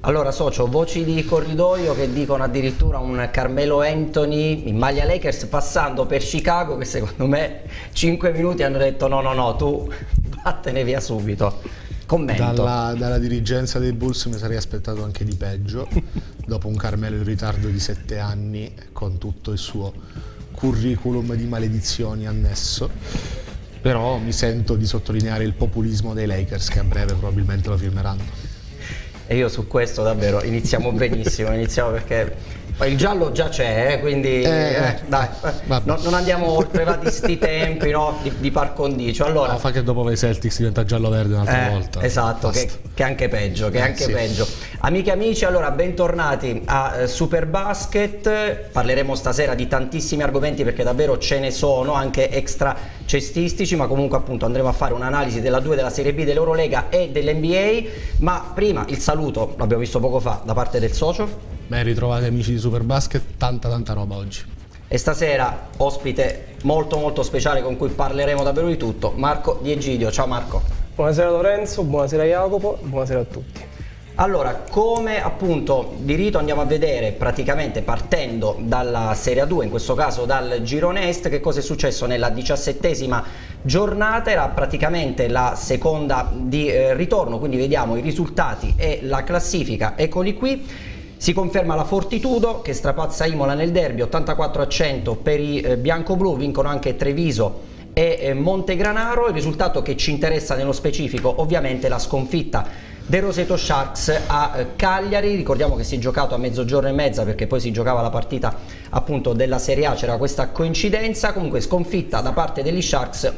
Allora socio, voci di corridoio che dicono addirittura un Carmelo Anthony in maglia Lakers passando per Chicago, che secondo me 5 minuti hanno detto no, tu vattene via subito. Commento. Dalla dirigenza dei Bulls mi sarei aspettato anche di peggio, dopo un Carmelo in ritardo di 7 anni con tutto il suo curriculum di maledizioni annesso. Però mi sento di sottolineare il populismo dei Lakers, che a breve probabilmente lo firmeranno. E io su questo davvero iniziamo benissimo, iniziamo perché il giallo già c'è, quindi dai, non andiamo oltre di sti tempi, no, di par condicio. Allora, fa che dopo i Celtics diventa giallo-verde un'altra volta. Esatto, che è anche peggio, peggio. Amiche e amici, allora bentornati a Superbasket. Parleremo stasera di tantissimi argomenti perché davvero ce ne sono, anche extra cestistici, ma comunque appunto andremo a fare un'analisi della 2 della Serie B, dell'Eurolega e dell'NBA. Ma prima il saluto, l'abbiamo visto poco fa, da parte del socio. Ben ritrovati amici di Superbasket, tanta roba oggi. E stasera ospite molto speciale con cui parleremo davvero di tutto, Marco Di Egidio. Ciao Marco. Buonasera Lorenzo, buonasera Jacopo, buonasera a tutti. Allora, come appunto di rito andiamo a vedere praticamente partendo dalla Serie A2, in questo caso dal girone est, che cosa è successo nella 17ª giornata. Era praticamente la seconda di ritorno, quindi vediamo i risultati e la classifica, eccoli qui. Si conferma la Fortitudo che strapazza Imola nel derby 84-100 per i bianco-blu, vincono anche Treviso e Montegranaro. Il risultato che ci interessa nello specifico ovviamente è la sconfitta dei Roseto Sharks a Cagliari. Ricordiamo che si è giocato a 12:30 perché poi si giocava la partita appunto della Serie A, c'era questa coincidenza. Comunque sconfitta da parte degli Sharks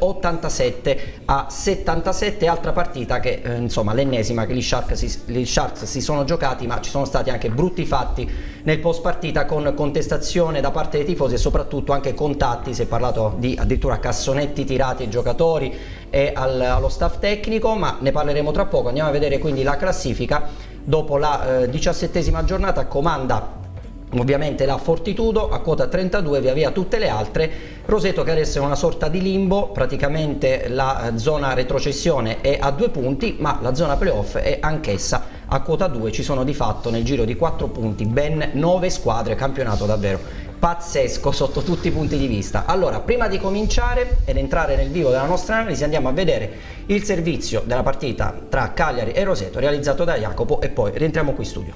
87-77, altra partita che insomma l'ennesima che gli Sharks si sono giocati, ma ci sono stati anche brutti fatti nel post partita con contestazione da parte dei tifosi e soprattutto anche contatti. Si è parlato di addirittura cassonetti tirati ai giocatori e allo staff tecnico, ma ne parleremo tra poco. Andiamo a vedere quindi la classifica. Dopo la 17ª giornata comanda ovviamente la Fortitudo a quota 32, via tutte le altre. Roseto che adesso è una sorta di limbo, praticamente la zona retrocessione è a 2 punti, ma la zona playoff è anch'essa a quota 2. Ci sono di fatto nel giro di 4 punti ben 9 squadre, campionato davvero pazzesco sotto tutti i punti di vista. Allora, prima di cominciare ed entrare nel vivo della nostra analisi, andiamo a vedere il servizio della partita tra Cagliari e Roseto realizzato da Jacopo e poi rientriamo qui in studio.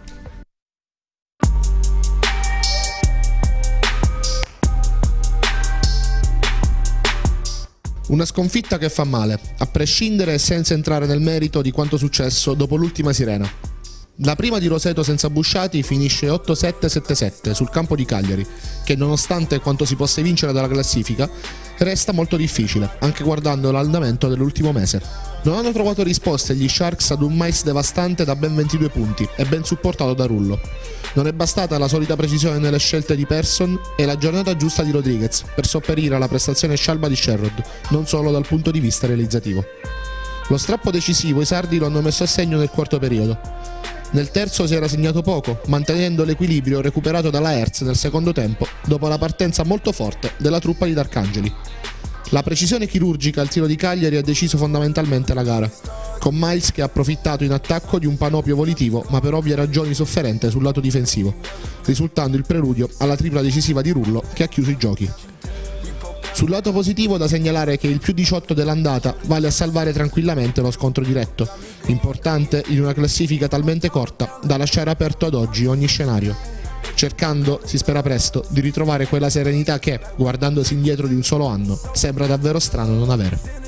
Una sconfitta che fa male, a prescindere e senza entrare nel merito di quanto successo dopo l'ultima sirena. La prima di Roseto senza Busciati finisce 8-7-7-7 sul campo di Cagliari, che nonostante quanto si possa vincere dalla classifica, resta molto difficile, anche guardando l'andamento dell'ultimo mese. Non hanno trovato risposte gli Sharks ad un mais devastante da ben 22 punti e ben supportato da Rullo. Non è bastata la solita precisione nelle scelte di Persson e la giornata giusta di Rodriguez per sopperire alla prestazione scialba di Sherrod, non solo dal punto di vista realizzativo. Lo strappo decisivo i sardi lo hanno messo a segno nel quarto periodo. Nel terzo si era segnato poco, mantenendo l'equilibrio recuperato dalla Hertz nel secondo tempo, dopo la partenza molto forte della truppa di D'Arcangeli. La precisione chirurgica al tiro di Cagliari ha deciso fondamentalmente la gara, con Miles che ha approfittato in attacco di un panopio volitivo, ma per ovvie ragioni sofferente sul lato difensivo, risultando il preludio alla tripla decisiva di Rullo che ha chiuso i giochi. Sul lato positivo da segnalare che il più 18 dell'andata vale a salvare tranquillamente uno scontro diretto, importante in una classifica talmente corta da lasciare aperto ad oggi ogni scenario, cercando, si spera presto, di ritrovare quella serenità che, guardandosi indietro di un solo anno, sembra davvero strano non avere.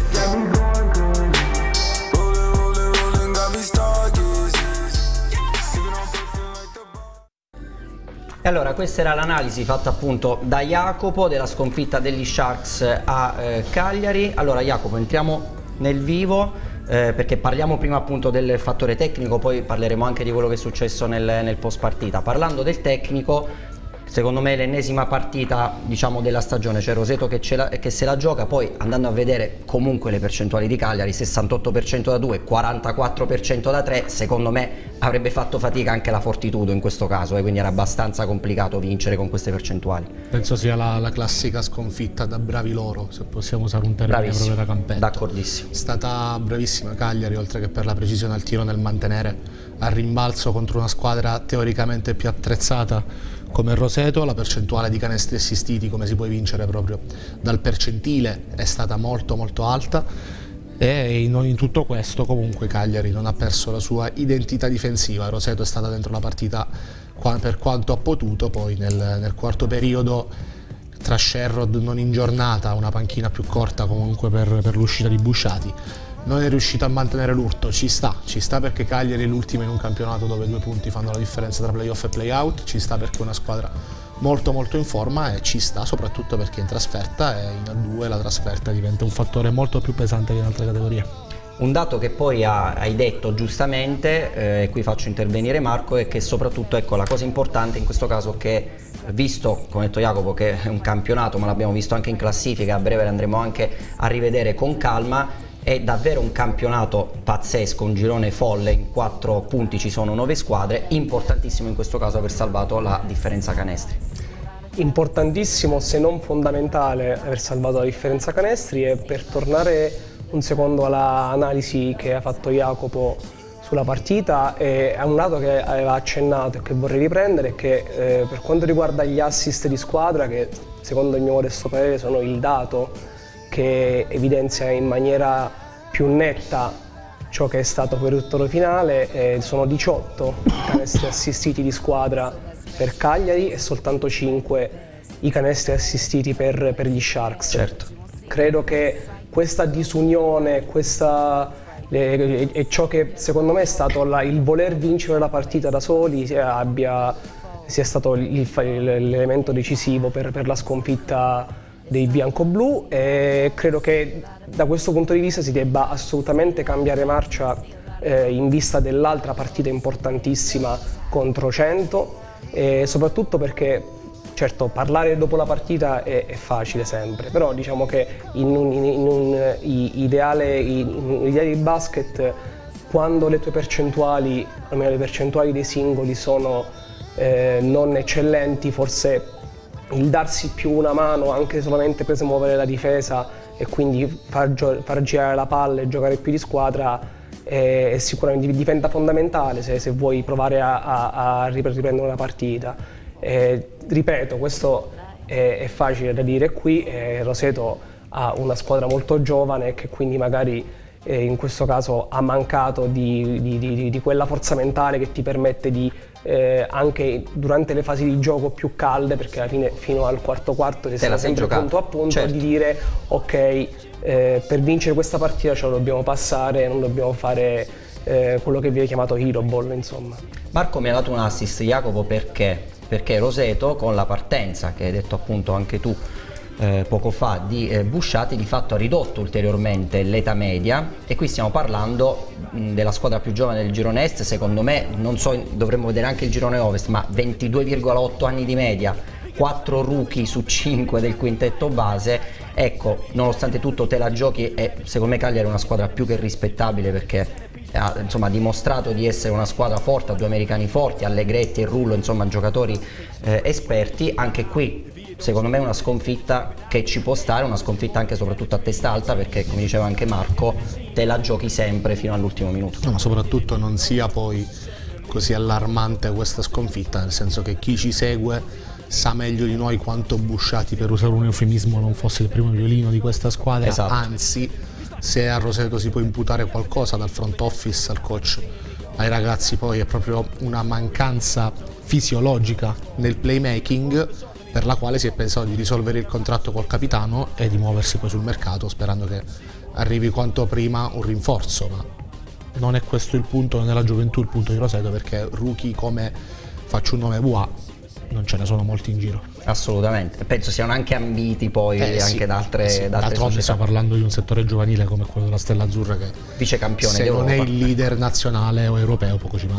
E allora questa era l'analisi fatta appunto da Jacopo della sconfitta degli Sharks a Cagliari. Allora Jacopo, entriamo nel vivo perché parliamo prima appunto del fattore tecnico, poi parleremo anche di quello che è successo nel post partita. Parlando del tecnico, secondo me l'ennesima partita, diciamo, della stagione, c'è Roseto che se la gioca. Poi andando a vedere comunque le percentuali di Cagliari, 68% da 2, 44% da 3, secondo me avrebbe fatto fatica anche la Fortitudo in questo caso, quindi era abbastanza complicato vincere con queste percentuali. Penso sia la classica sconfitta da bravi loro, se possiamo usare un termine proprio da campetto. D'accordissimo. È stata bravissima Cagliari, oltre che per la precisione al tiro nel mantenere al rimbalzo contro una squadra teoricamente più attrezzata come Roseto. La percentuale di canestri assistiti, come si può vincere proprio dal percentile, è stata molto alta, e in tutto questo comunque Cagliari non ha perso la sua identità difensiva. Roseto è stata dentro la partita per quanto ha potuto. Poi nel quarto periodo, tra Sherrod non in giornata, una panchina più corta comunque per l'uscita di Busciati, non è riuscito a mantenere l'urto. Ci sta perché Cagliari è l'ultima in un campionato dove 2 punti fanno la differenza tra playoff e playout, ci sta perché è una squadra molto in forma, e ci sta soprattutto perché in trasferta, e in A2 la trasferta diventa un fattore molto più pesante che in altre categorie. Un dato che poi hai detto giustamente, e qui faccio intervenire Marco, è che soprattutto, ecco, la cosa importante in questo caso, che visto, come ha detto Jacopo, che è un campionato, ma l'abbiamo visto anche in classifica, a breve andremo anche a rivedere con calma, è davvero un campionato pazzesco, un girone folle. In 4 punti ci sono 9 squadre, importantissimo in questo caso aver salvato la differenza canestri. Importantissimo, se non fondamentale, aver salvato la differenza canestri. E per tornare un secondo all'analisi che ha fatto Jacopo sulla partita, è un dato che aveva accennato e che vorrei riprendere, che per quanto riguarda gli assist di squadra, che secondo il mio modesto parere sono il dato che evidenzia in maniera più netta ciò che è stato poi il risultato finale, sono 18 canestri assistiti di squadra per Cagliari e soltanto 5 i canestri assistiti per gli Sharks. Certo. Credo che questa disunione, è ciò che secondo me è stato il voler vincere la partita da soli, sia stato l'elemento decisivo per la sconfitta dei bianco-blu, e credo che da questo punto di vista si debba assolutamente cambiare marcia in vista dell'altra partita importantissima contro Cento, e soprattutto perché, certo, parlare dopo la partita è facile sempre, però diciamo che in un ideale di basket, quando le tue percentuali, almeno le percentuali dei singoli, sono non eccellenti, forse il darsi più una mano, anche solamente per muovere la difesa e quindi far girare la palla e giocare più di squadra, sicuramente diventa fondamentale se vuoi provare a riprendere una partita. Ripeto, questo è facile da dire qui. Roseto ha una squadra molto giovane che quindi magari in questo caso ha mancato di quella forza mentale che ti permette di anche durante le fasi di gioco più calde, perché alla fine fino al quarto si sta sempre punto a punto, certo, di dire ok, per vincere questa partita ce la dobbiamo passare, non dobbiamo fare quello che viene chiamato hero ball, insomma. Marco mi ha dato un assist, Jacopo, perché Roseto, con la partenza che hai detto appunto anche tu poco fa di Busciati, di fatto ha ridotto ulteriormente l'età media, e qui stiamo parlando della squadra più giovane del girone est. Secondo me, non so, dovremmo vedere anche il girone ovest, ma 22,8 anni di media, 4 rookie su 5 del quintetto base. Ecco, nonostante tutto te la giochi, e secondo me Cagliari è una squadra più che rispettabile, perché ha dimostrato di essere una squadra forte, ha 2 americani forti, Allegretti e Rullo, insomma giocatori esperti. Anche qui secondo me è una sconfitta che ci può stare, una sconfitta anche soprattutto a testa alta, perché come diceva anche Marco, te la giochi sempre fino all'ultimo minuto. No, ma soprattutto non sia poi così allarmante questa sconfitta, nel senso che chi ci segue sa meglio di noi quanto Busciati, per usare un eufemismo, non fosse il primo violino di questa squadra. Esatto. Anzi, se a Roseto si può imputare qualcosa dal front office al coach ai ragazzi, poi è proprio una mancanza fisiologica nel playmaking, per la quale si è pensato di risolvere il contratto col capitano e di muoversi poi sul mercato, sperando che arrivi quanto prima un rinforzo. Ma non è questo il punto, nella gioventù il punto di Roseto, perché rookie come, faccio un nome, Bois, non ce ne sono molti in giro. Assolutamente, penso siano anche ambiti poi anche da altre d'altronde stiamo parlando di un settore giovanile come quello della Stella Azzurra, che vice campione se d'Europa, non è il leader nazionale o europeo poco ci manca.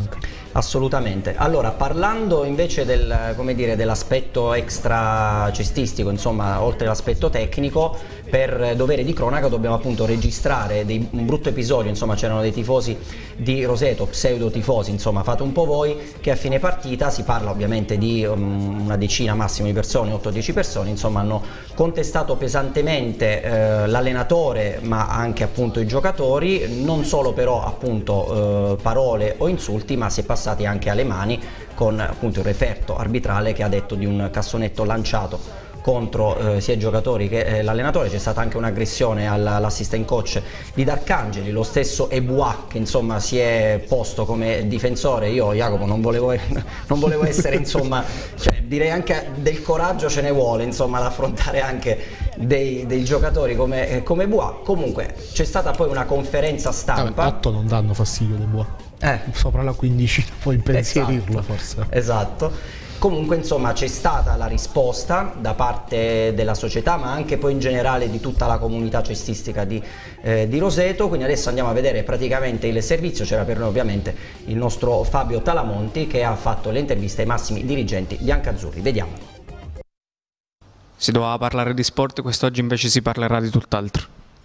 Assolutamente. Allora, parlando invece dell'aspetto extra cestistico, insomma, oltre all'aspetto tecnico, per dovere di cronaca dobbiamo appunto registrare un brutto episodio, insomma, c'erano dei tifosi di Roseto, pseudo tifosi, insomma, fate un po' voi, che a fine partita, si parla ovviamente di una decina massimo di persone, 8-10 persone, insomma, hanno contestato pesantemente l'allenatore, ma anche appunto i giocatori, non solo però appunto parole o insulti, ma si è passati anche alle mani, con appunto il referto arbitrale che ha detto di un cassonetto lanciato contro sia i giocatori che l'allenatore. C'è stata anche un'aggressione all'assistant coach di D'Arcangeli, lo stesso Ebois che insomma si è posto come difensore. Io, Jacopo, non volevo essere insomma, cioè, direi anche del coraggio ce ne vuole, insomma, ad affrontare anche dei giocatori come Ebois. Comunque c'è stata poi una conferenza stampa. 8 non danno fastidio dei Ebois, sopra la 15 puoi impensierirlo, esatto, forse. Esatto. Comunque insomma c'è stata la risposta da parte della società, ma anche poi in generale di tutta la comunità cestistica di Roseto. Quindi adesso andiamo a vedere praticamente il servizio. C'era per noi ovviamente il nostro Fabio Talamonti che ha fatto le interviste ai massimi dirigenti biancazzurri. Vediamo. Si doveva parlare di sport, quest'oggi invece si parlerà di tutt'altro.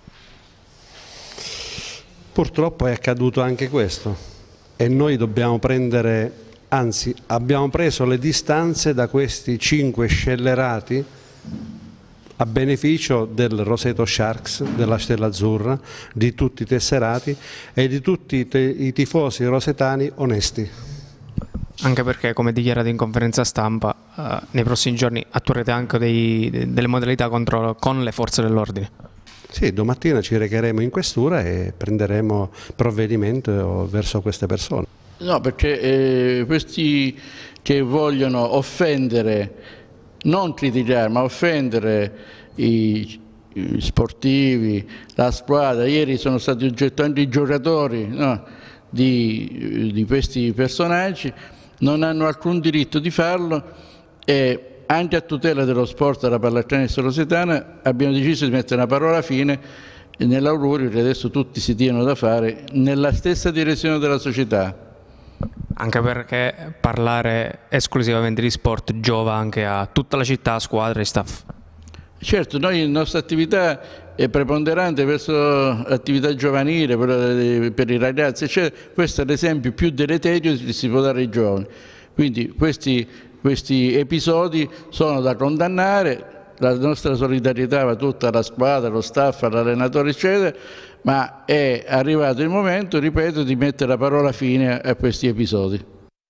Purtroppo è accaduto anche questo e noi dobbiamo prendere, anzi abbiamo preso le distanze da questi 5 scellerati a beneficio del Roseto Sharks, della Stella Azzurra, di tutti i tesserati e di tutti i tifosi rosetani onesti. Anche perché, come dichiarato in conferenza stampa, nei prossimi giorni attuerete anche delle modalità con le forze dell'ordine. Sì, domattina ci recheremo in questura e prenderemo provvedimento verso queste persone. No, perché questi che vogliono offendere, non criticare, ma offendere i sportivi, la squadra, ieri sono stati oggettivamente i giocatori, no, di questi personaggi, non hanno alcun diritto di farlo e anche a tutela dello sport della pallacanestro rosetana abbiamo deciso di mettere una parola fine nell'augurio che adesso tutti si diano da fare nella stessa direzione della società. Anche perché parlare esclusivamente di sport giova anche a tutta la città, squadra e staff. Certo, noi la nostra attività è preponderante verso l'attività giovanile, per i ragazzi, questo è l'esempio più deleterio che si può dare ai giovani. Quindi questi episodi sono da condannare, la nostra solidarietà va tutta alla squadra, allo staff, all'allenatore eccetera, ma è arrivato il momento, ripeto, di mettere la parola fine a questi episodi.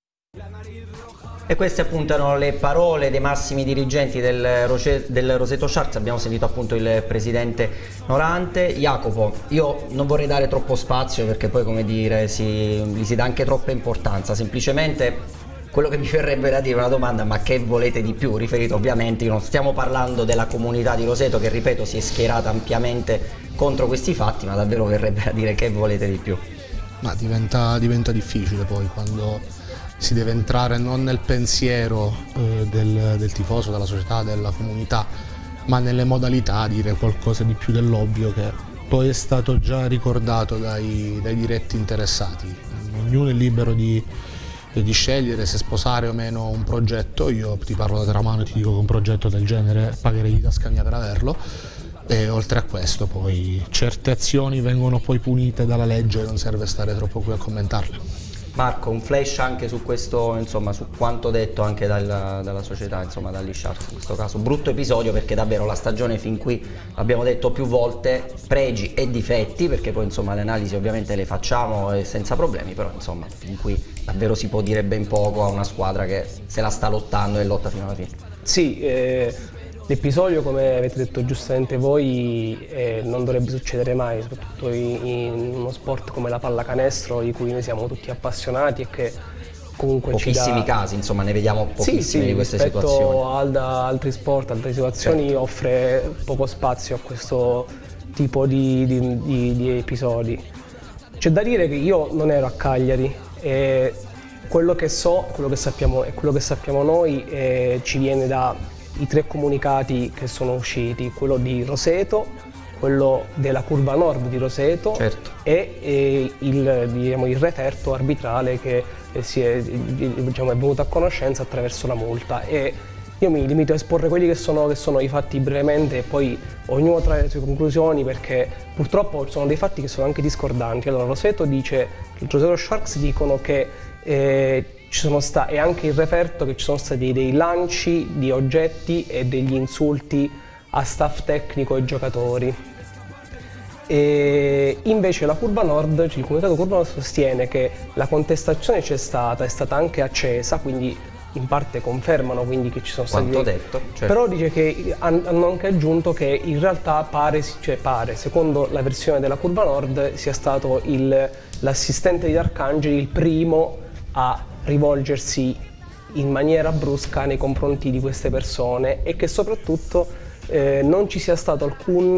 E queste appunto erano le parole dei massimi dirigenti del Roseto Sharks. Abbiamo sentito appunto il presidente Norante. Jacopo, io non vorrei dare troppo spazio perché poi, come dire, gli si dà anche troppa importanza. Semplicemente quello che mi verrebbe da dire è una domanda: ma che volete di più? Riferito ovviamente, non stiamo parlando della comunità di Roseto che, ripeto, si è schierata ampiamente contro questi fatti, ma davvero verrebbe da dire che volete di più. Ma diventa difficile poi quando si deve entrare non nel pensiero del tifoso, della società, della comunità, ma nelle modalità, dire qualcosa di più dell'ovvio che poi è stato già ricordato dai diretti interessati. Ognuno è libero di scegliere se sposare o meno un progetto. Io ti parlo da teramano e ti dico che un progetto del genere pagherei di tasca mia per averlo, e oltre a questo poi certe azioni vengono poi punite dalla legge e non serve stare troppo qui a commentarle. Marco, un flash anche su questo, insomma, su quanto detto anche dalla società, insomma, dagli Sharks in questo caso. Brutto episodio perché davvero la stagione fin qui, abbiamo detto più volte, pregi e difetti, perché poi insomma le analisi ovviamente le facciamo senza problemi, però insomma fin qui davvero si può dire ben poco a una squadra che se la sta lottando e lotta fino alla fine. Sì, l'episodio, come avete detto giustamente voi, non dovrebbe succedere mai, soprattutto in uno sport come la pallacanestro, di cui noi siamo tutti appassionati e che comunque pochissimi casi, insomma, ne vediamo pochissimi di queste situazioni. Rispetto ad altri sport, altre situazioni, certo, offre poco spazio a questo tipo di episodi. C'è da dire che io non ero a Cagliari e quello che so, quello che sappiamo noi ci viene dai 3 comunicati che sono usciti, quello di Roseto, quello della curva nord di Roseto, certo, e il referto arbitrale che è venuto a conoscenza attraverso la multa. E io mi limito a esporre quelli che sono i fatti brevemente, e poi ognuno trae le sue conclusioni, perché purtroppo sono dei fatti che sono anche discordanti. Allora, Roseto Sharks dicono che ci sono stati, e anche il referto, che ci sono stati dei lanci di oggetti e degli insulti a staff tecnico e giocatori. E invece la Curva Nord, il comitato Curva Nord, sostiene che la contestazione è stata anche accesa, quindi in parte confermano quindi che ci sono stati detto, certo. Però dice che hanno anche aggiunto che in realtà pare, secondo la versione della Curva Nord, sia stato l'assistente di Arcangeli il primo a rivolgersi in maniera brusca nei confronti di queste persone, e che soprattutto non ci sia stato alcun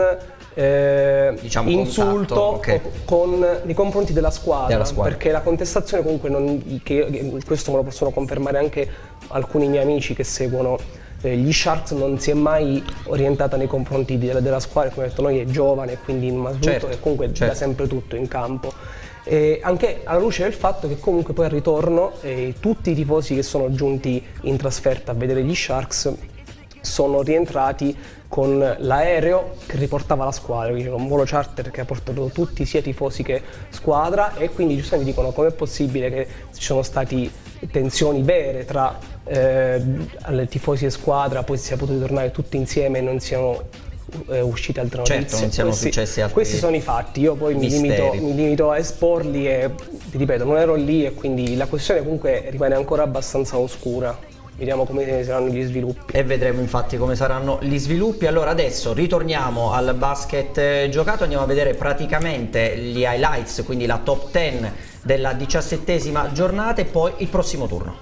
insulto nei confronti della squadra, perché la contestazione comunque questo me lo possono confermare anche alcuni miei amici che seguono gli Sharks, non si è mai orientata nei confronti della squadra. Come ho detto, noi è giovane, quindi innanzitutto e comunque dà sempre tutto in campo. E anche alla luce del fatto che comunque poi al ritorno tutti i tifosi che sono giunti in trasferta a vedere gli Sharks sono rientrati con l'aereo che riportava la squadra, quindi un volo charter che ha portato tutti, sia tifosi che squadra, e quindi giustamente dicono com'è possibile che ci sono stati tensioni vere tra tifosi e squadra, poi si sia potuti tornare tutti insieme e non siano uscite altre notizie. Certo, non siano successi altri. Questi sono i fatti, io poi mi limito a esporli e ti ripeto, non ero lì, e quindi la questione comunque rimane ancora abbastanza oscura. Vediamo come saranno gli sviluppi. E vedremo infatti come saranno gli sviluppi. Allora adesso ritorniamo al basket giocato, andiamo a vedere praticamente gli highlights, quindi la top 10 della 17ª giornata e poi il prossimo turno.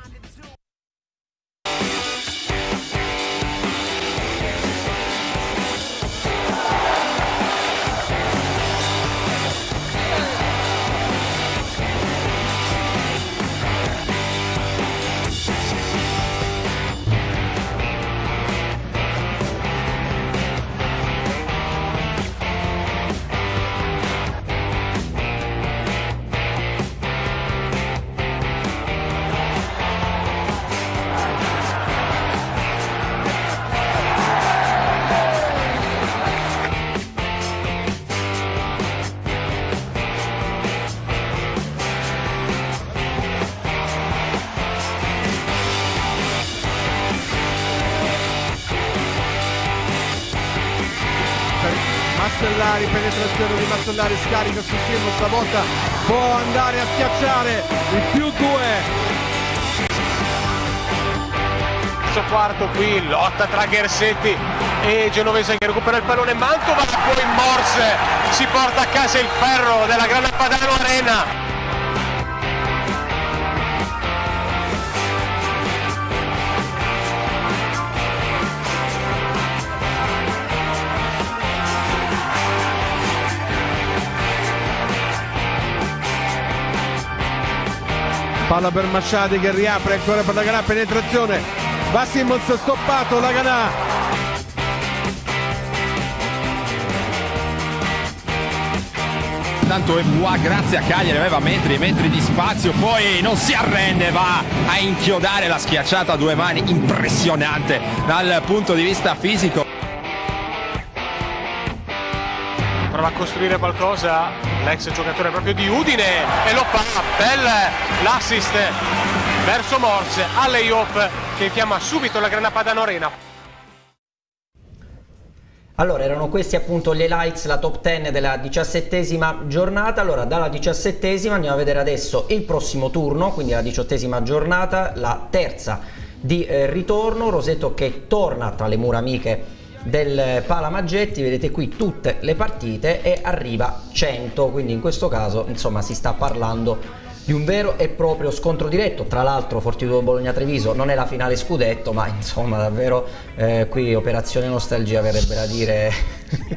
Mastellari, penetrazione di Mastellari, scarica su Simo, stavolta può andare a schiacciare il +2. Quarto qui, lotta tra Ghersetti e Genovese che recupera il pallone, Mantova, poi Morse si porta a casa il ferro della Grana Padano Arena. Palla per Masciadi che riapre ancora per la Ganà, penetrazione, va Simmons, stoppato la Ganà. Tanto Ebois grazie a Cagliari aveva metri e metri di spazio, poi non si arrende, va a inchiodare la schiacciata a due mani, impressionante dal punto di vista fisico. Prova a costruire qualcosa l'ex giocatore proprio di Udine e lo fa, bel l'assist verso Morse, a layup che infiamma subito la Grana Padano Arena. Allora erano questi appunto gli highlights, la top 10 della 17ª giornata. Allora dalla 17ª andiamo a vedere adesso il prossimo turno, quindi la 18ª giornata, la terza di ritorno, Roseto che torna tra le mura amiche del Palamaggetti, vedete qui tutte le partite e arriva 100, quindi in questo caso insomma si sta parlando di un vero e proprio scontro diretto. Tra l'altro Fortitudo Bologna-Treviso non è la finale scudetto, ma insomma davvero qui operazione nostalgia verrebbe da dire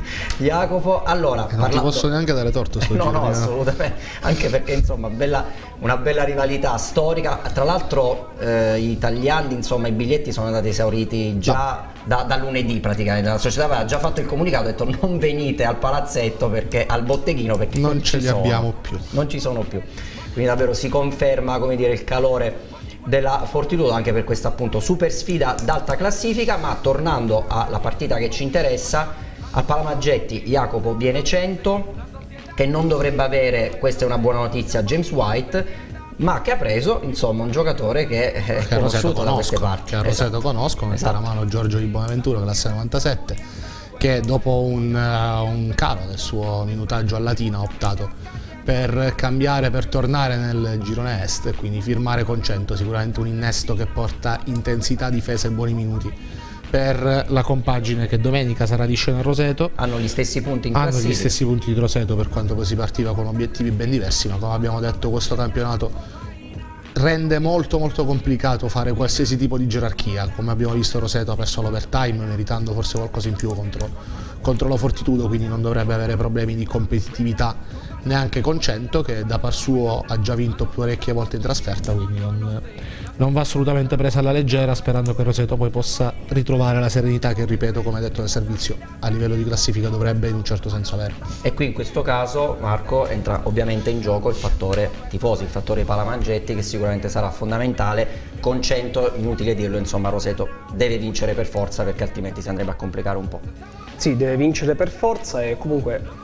Jacopo. Allora non ti posso neanche dare torto sto no, assolutamente, anche perché insomma bella una bella rivalità storica. Tra l'altro i tagliandi, insomma, i biglietti sono andati esauriti già da lunedì praticamente. La società aveva già fatto il comunicato, ha detto non venite al palazzetto, perché al botteghino, perché non ce li abbiamo più. Non ci sono più. Quindi davvero si conferma, come dire, il calore della Fortitudo anche per questa appunto super sfida d'alta classifica. Ma tornando alla partita che ci interessa, al Palamaggetti Jacopo viene 100, che non dovrebbe avere, questa è una buona notizia, James White, ma che ha preso insomma un giocatore che è conosciuto da queste parti. Che a Roseto conosco, mette la mano Giorgio Di Bonaventura, classe 97, che dopo un calo del suo minutaggio a Latina ha optato per cambiare, per tornare nel girone est e quindi firmare con 100, sicuramente un innesto che porta intensità, difesa e buoni minuti per la compagine che domenica sarà di scena a Roseto. Hanno gli stessi punti in classifica. Hanno gli stessi punti di Roseto, per quanto poi si partiva con obiettivi ben diversi, ma come abbiamo detto questo campionato rende molto complicato fare qualsiasi tipo di gerarchia. Come abbiamo visto, Roseto ha perso l'overtime meritando forse qualcosa in più contro la Fortitudo, quindi non dovrebbe avere problemi di competitività neanche con 100, che da par suo ha già vinto parecchie volte in trasferta, quindi non va assolutamente presa alla leggera, sperando che Roseto poi possa ritrovare la serenità che, ripeto, come detto nel servizio, a livello di classifica dovrebbe in un certo senso avere. E qui in questo caso, Marco, entra ovviamente in gioco il fattore tifosi, il fattore Palamaggetti, che sicuramente sarà fondamentale. Con 100, inutile dirlo, insomma, Roseto deve vincere per forza, perché altrimenti si andrebbe a complicare un po'. Sì, deve vincere per forza e comunque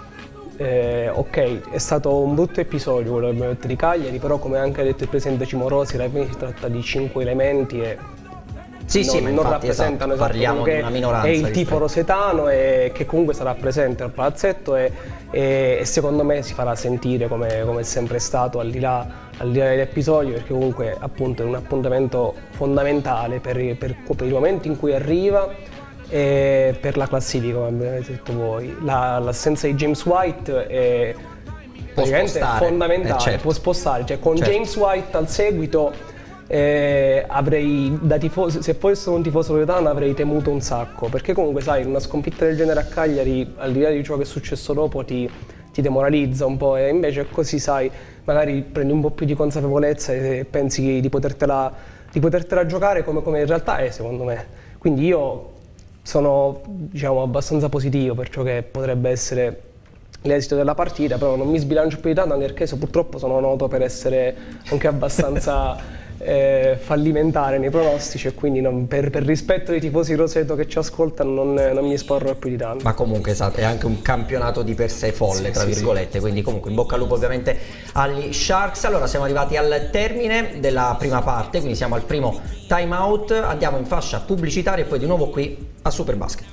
ok, è stato un brutto episodio quello di Cagliari, però come anche ha detto il presidente Cimorosi, si tratta di 5 elementi e non rappresentano, esatto, parliamo di una minoranza. È il tifo rosetano e che comunque sarà presente al palazzetto e secondo me si farà sentire come è sempre stato, al di là dell'episodio, perché comunque appunto è un appuntamento fondamentale per i momenti in cui arriva e per la classifica, come avete detto voi. L'assenza di James White è praticamente fondamentale, certo. Può spostare, cioè con James White al seguito avrei, da tifoso, se fossi un tifoso rosetano avrei temuto un sacco, perché comunque sai, una sconfitta del genere a Cagliari, al di là di ciò che è successo dopo, ti demoralizza un po', e invece così, sai, magari prendi un po' più di consapevolezza e pensi di potertela giocare come in realtà è, secondo me. Quindi io sono, diciamo, abbastanza positivo per ciò che potrebbe essere l'esito della partita, però non mi sbilancio più di tanto, anche perché purtroppo sono noto per essere anche abbastanza fallimentare nei pronostici, e quindi per rispetto dei tifosi Roseto che ci ascoltano non mi esporrò più di tanto. Ma comunque, esatto, è anche un campionato di per sé folle, tra virgolette, quindi comunque in bocca al lupo ovviamente agli Sharks. Allora siamo arrivati al termine della prima parte, quindi siamo al primo time out, andiamo in fascia pubblicitaria e poi di nuovo qui a Superbasket.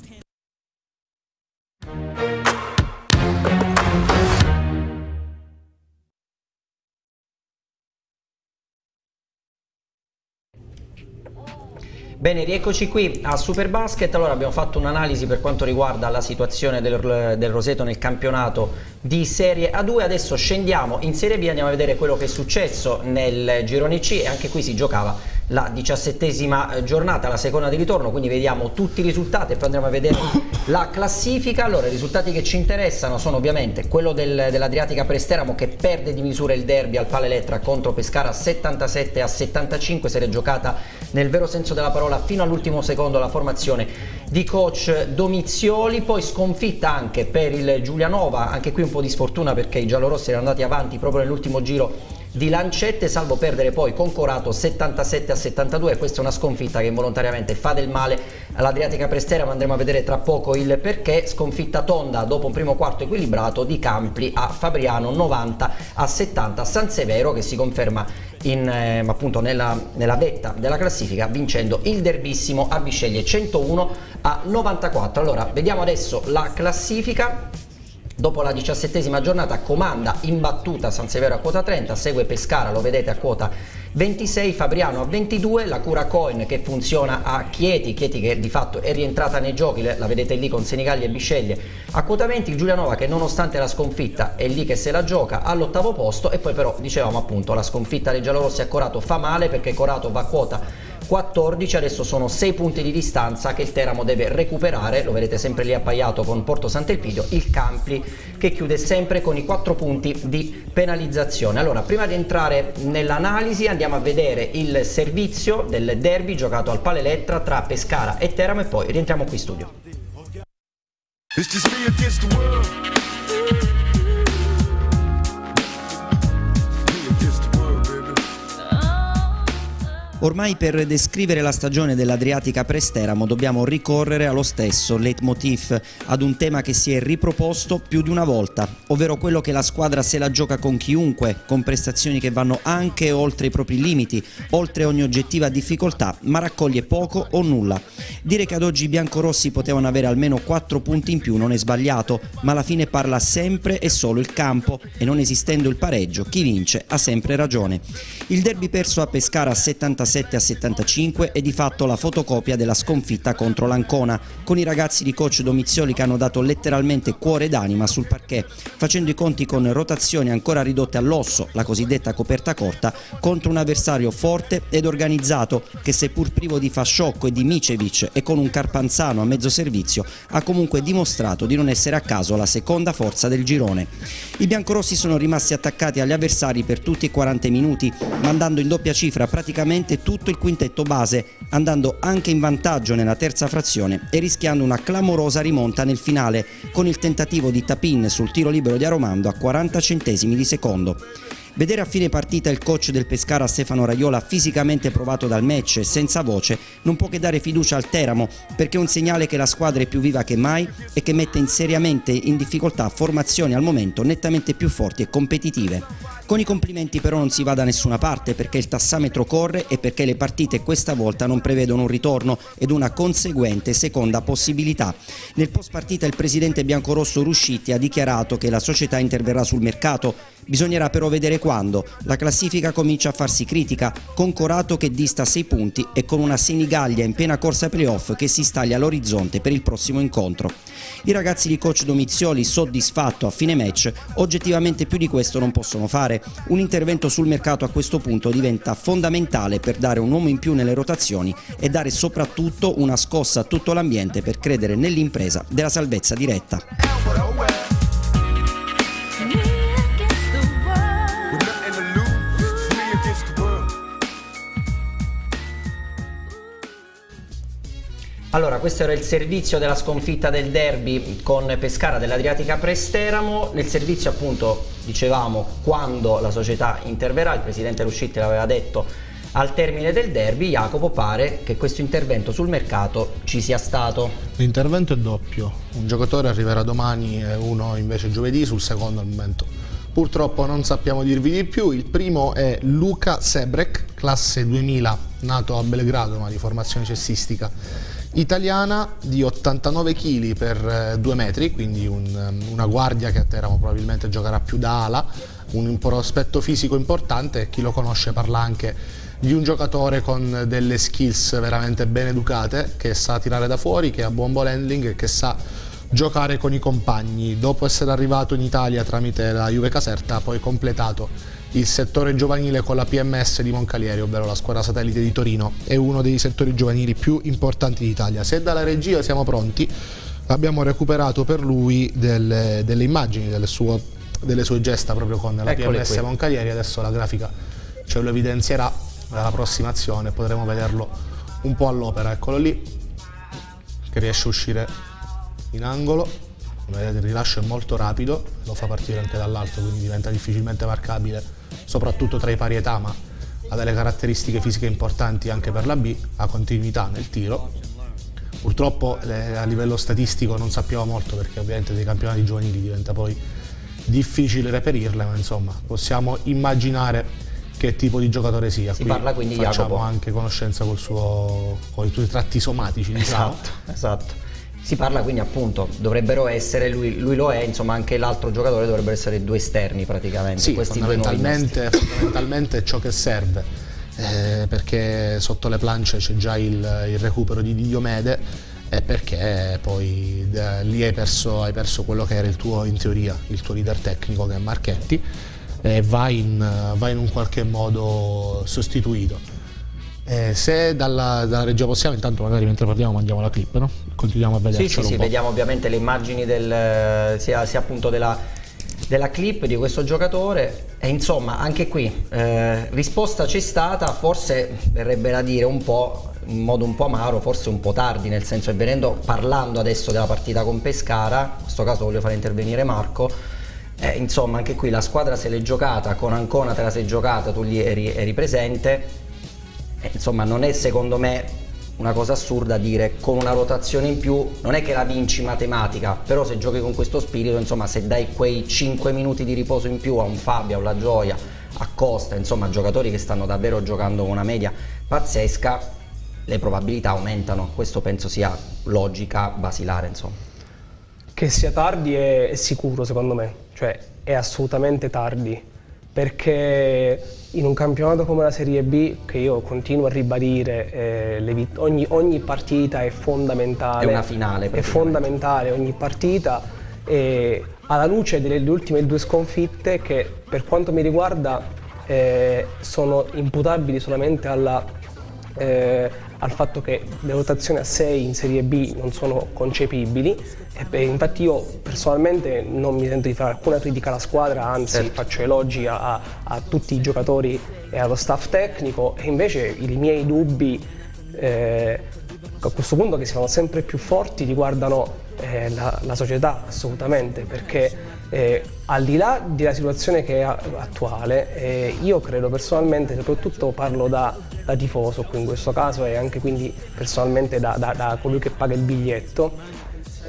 Bene, rieccoci qui a Superbasket. Allora abbiamo fatto un'analisi per quanto riguarda la situazione del Roseto nel campionato di Serie A2. Adesso scendiamo in Serie B, andiamo a vedere quello che è successo nel girone C, e anche qui si giocava la 17ª giornata, la seconda di ritorno, quindi vediamo tutti i risultati e poi andremo a vedere la classifica. Allora, i risultati che ci interessano sono ovviamente quello dell'Adriatica Presteramo, che perde di misura il derby al Palelettra contro Pescara 77-75, si è giocata nel vero senso della parola fino all'ultimo secondo la formazione di coach Domizioli. Poi sconfitta anche per il Giulianova, anche qui un po' di sfortuna perché i giallorossi erano andati avanti proprio nell'ultimo giro di lancette, salvo perdere poi con Corato 77-72. Questa è una sconfitta che involontariamente fa del male all'Adriatica Prestera, ma andremo a vedere tra poco il perché. Sconfitta tonda dopo un primo quarto equilibrato di Campli a Fabriano 90-70. San Severo che si conferma appunto nella vetta della classifica, vincendo il derbissimo a Bisceglie 101-94. Allora vediamo adesso la classifica. Dopo la 17ª giornata comanda imbattuta San Severo a quota 30, segue Pescara, lo vedete, a quota 26, Fabriano a 22, la Cura Coin che funziona a Chieti che di fatto è rientrata nei giochi, la vedete lì con Senigallia e Bisceglie a quota 20, il Giulianova che nonostante la sconfitta è lì che se la gioca all'8º posto, e poi però dicevamo appunto la sconfitta dei giallorossi a Corato fa male perché Corato va a quota 14, adesso sono 6 punti di distanza che il Teramo deve recuperare, lo vedete sempre lì appaiato con Porto Sant'Elpidio, il Campli che chiude sempre con i 4 punti di penalizzazione. Allora, prima di entrare nell'analisi andiamo a vedere il servizio del derby giocato al Palelettra tra Pescara e Teramo e poi rientriamo qui in studio. Ormai per descrivere la stagione dell'Adriatica Presteramo dobbiamo ricorrere allo stesso leitmotiv, ad un tema che si è riproposto più di una volta, ovvero quello che la squadra se la gioca con chiunque, con prestazioni che vanno anche oltre i propri limiti, oltre ogni oggettiva difficoltà, ma raccoglie poco o nulla. Dire che ad oggi i biancorossi potevano avere almeno 4 punti in più non è sbagliato, ma alla fine parla sempre e solo il campo e non esistendo il pareggio, chi vince ha sempre ragione. Il derby perso a Pescara a 77-75 è di fatto la fotocopia della sconfitta contro l'Ancona, con i ragazzi di coach Domizioli che hanno dato letteralmente cuore ed anima sul parquet, facendo i conti con rotazioni ancora ridotte all'osso, la cosiddetta coperta corta, contro un avversario forte ed organizzato che, seppur privo di Fasciocco e di Micevic e con un Carpanzano a mezzo servizio, ha comunque dimostrato di non essere a caso la seconda forza del girone. I biancorossi sono rimasti attaccati agli avversari per tutti i 40 minuti, mandando in doppia cifra praticamente tutto il quintetto base, andando anche in vantaggio nella terza frazione e rischiando una clamorosa rimonta nel finale con il tentativo di tap-in sul tiro libero di Aromando a 40 centesimi di secondo. Vedere a fine partita il coach del Pescara Stefano Raiola fisicamente provato dal match e senza voce non può che dare fiducia al Teramo, perché è un segnale che la squadra è più viva che mai e che mette seriamente in difficoltà formazioni al momento nettamente più forti e competitive. Con i complimenti però non si va da nessuna parte, perché il tassametro corre e perché le partite questa volta non prevedono un ritorno ed una conseguente seconda possibilità. Nel post partita il presidente biancorosso Ruscitti ha dichiarato che la società interverrà sul mercato. Bisognerà però vedere quando. La classifica comincia a farsi critica, con Corato che dista 6 punti e con una Senigallia in piena corsa playoff che si staglia all'orizzonte per il prossimo incontro. I ragazzi di coach Domizioli, soddisfatto a fine match, oggettivamente più di questo non possono fare. Un intervento sul mercato a questo punto diventa fondamentale per dare un uomo in più nelle rotazioni e dare soprattutto una scossa a tutto l'ambiente per credere nell'impresa della salvezza diretta. Allora, questo era il servizio della sconfitta del derby con Pescara dell'Adriatica Presteramo. Nel servizio, appunto, dicevamo quando la società interverrà, il presidente Ruscitti l'aveva detto al termine del derby. Jacopo, pare che questo intervento sul mercato ci sia stato. L'intervento è doppio, un giocatore arriverà domani e uno invece giovedì, sul secondo al momento purtroppo non sappiamo dirvi di più. Il primo è Luka Sebrek, classe 2000, nato a Belgrado ma di formazione cestistica italiana, di 89 kg per 2 metri, quindi una guardia che a Teramo probabilmente giocherà più da ala, un prospetto fisico importante. Chi lo conosce parla anche di un giocatore con delle skills veramente ben educate, che sa tirare da fuori, che ha buon ball handling e che sa giocare con i compagni. Dopo essere arrivato in Italia tramite la Juve Caserta, ha poi completato il settore giovanile con la PMS di Moncalieri, ovvero la squadra satellite di Torino. È uno dei settori giovanili più importanti d'Italia. Se dalla regia siamo pronti, abbiamo recuperato per lui delle immagini delle sue gesta proprio con la PMS qui. Moncalieri. Adesso la grafica ce lo evidenzierà dalla prossima azione, potremo vederlo un po' all'opera. Eccolo lì, che riesce a uscire in angolo. Vedete, il rilascio è molto rapido, lo fa partire anche dall'alto, quindi diventa difficilmente marcabile, soprattutto tra i parietà, ma ha delle caratteristiche fisiche importanti anche per la B, ha continuità nel tiro. Purtroppo a livello statistico non sappiamo molto, perché ovviamente dei campionati giovanili diventa poi difficile reperirle, ma insomma possiamo immaginare che tipo di giocatore sia. Si parla quindi, facciamo Jacopo, anche conoscenza con i suoi tratti somatici, diciamo. Esatto. Si parla quindi, appunto, dovrebbero essere, lui lo è, insomma anche l'altro giocatore dovrebbero essere 2 esterni praticamente. Sì, questi fondamentalmente è ciò che serve, perché sotto le planche c'è già il recupero di Diomede, e perché poi lì hai perso quello che era in teoria il tuo leader tecnico, che è Marchetti, e vai in un qualche modo sostituito. Se dalla regia possiamo, intanto magari mentre parliamo mandiamo la clip, no? Continuiamo a vedercelo. Sì, vediamo ovviamente le immagini sia appunto della clip di questo giocatore, e insomma anche qui risposta c'è stata, forse verrebbe da dire un po' in modo un po' amaro, forse un po' tardi, nel senso che parlando adesso della partita con Pescara, in questo caso voglio fare intervenire Marco, insomma anche qui la squadra se l'è giocata, con Ancona te la sei giocata, tu lì eri presente. Insomma non è secondo me una cosa assurda dire con una rotazione in più non è che la vinci matematica, però se giochi con questo spirito, insomma se dai quei 5 minuti di riposo in più a un Fabio, a La Gioia, a Costa, insomma giocatori che stanno davvero giocando con una media pazzesca, le probabilità aumentano. Questo penso sia logica basilare, insomma. Che sia tardi è sicuro secondo me, cioè è assolutamente tardi, perché in un campionato come la Serie B, che io continuo a ribadire, ogni partita è fondamentale. È una finale. È fondamentale ogni partita, alla luce delle ultime 2 sconfitte che per quanto mi riguarda sono imputabili solamente al fatto che le rotazioni a 6 in Serie B non sono concepibili, e infatti io personalmente non mi sento di fare alcuna critica alla squadra, anzi faccio elogi a tutti i giocatori e allo staff tecnico, e invece i miei dubbi a questo punto, che si fanno sempre più forti, riguardano la società assolutamente, perché al di là della situazione che è attuale, io credo personalmente, soprattutto parlo da tifoso qui in questo caso, e anche quindi personalmente da colui che paga il biglietto,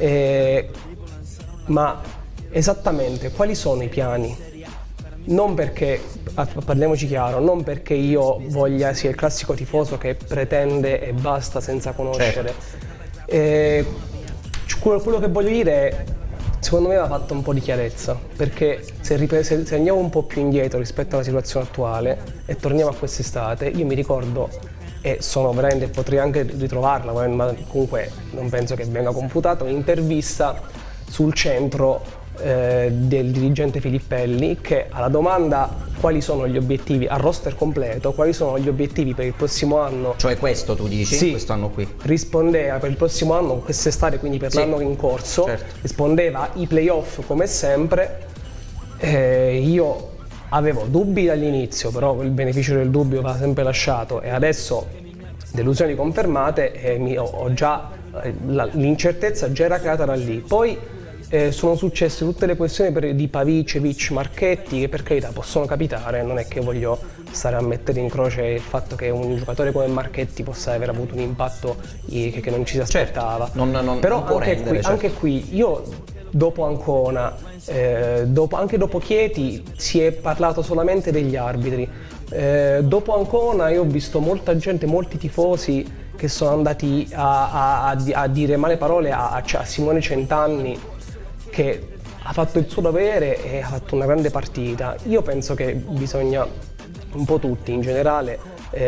ma esattamente quali sono i piani? Non perché, parliamoci chiaro, non perché io voglia sia il classico tifoso che pretende e basta senza conoscere. Quello che voglio dire è, secondo me va fatto un po' di chiarezza, perché se andiamo un po' più indietro rispetto alla situazione attuale e torniamo a quest'estate, io mi ricordo, e sono veramente, potrei anche ritrovarla, ma comunque non penso che venga confutata, un'intervista sul centro del dirigente Filippelli, che alla domanda quali sono gli obiettivi a roster completo, quali sono gli obiettivi per il prossimo anno, cioè questo tu dici? Sì, questo anno qui rispondeva per il prossimo anno, quest'estate, quindi per l'anno in corso, rispondeva i playoff come sempre. Io avevo dubbi dall'inizio, però il beneficio del dubbio va sempre lasciato, e adesso delusioni confermate, e l'incertezza già era creata da lì. Poi sono successe tutte le questioni di Pavicevic, Marchetti, che per carità possono capitare, non è che voglio stare a mettere in croce il fatto che un giocatore come Marchetti possa aver avuto un impatto che non ci si aspettava. Però anche qui io dopo Ancona, anche dopo Chieti, si è parlato solamente degli arbitri. Dopo Ancona io ho visto molta gente, molti tifosi che sono andati a dire male parole a Simone Centanni, che ha fatto il suo dovere e ha fatto una grande partita. Io penso che bisogna un po' tutti in generale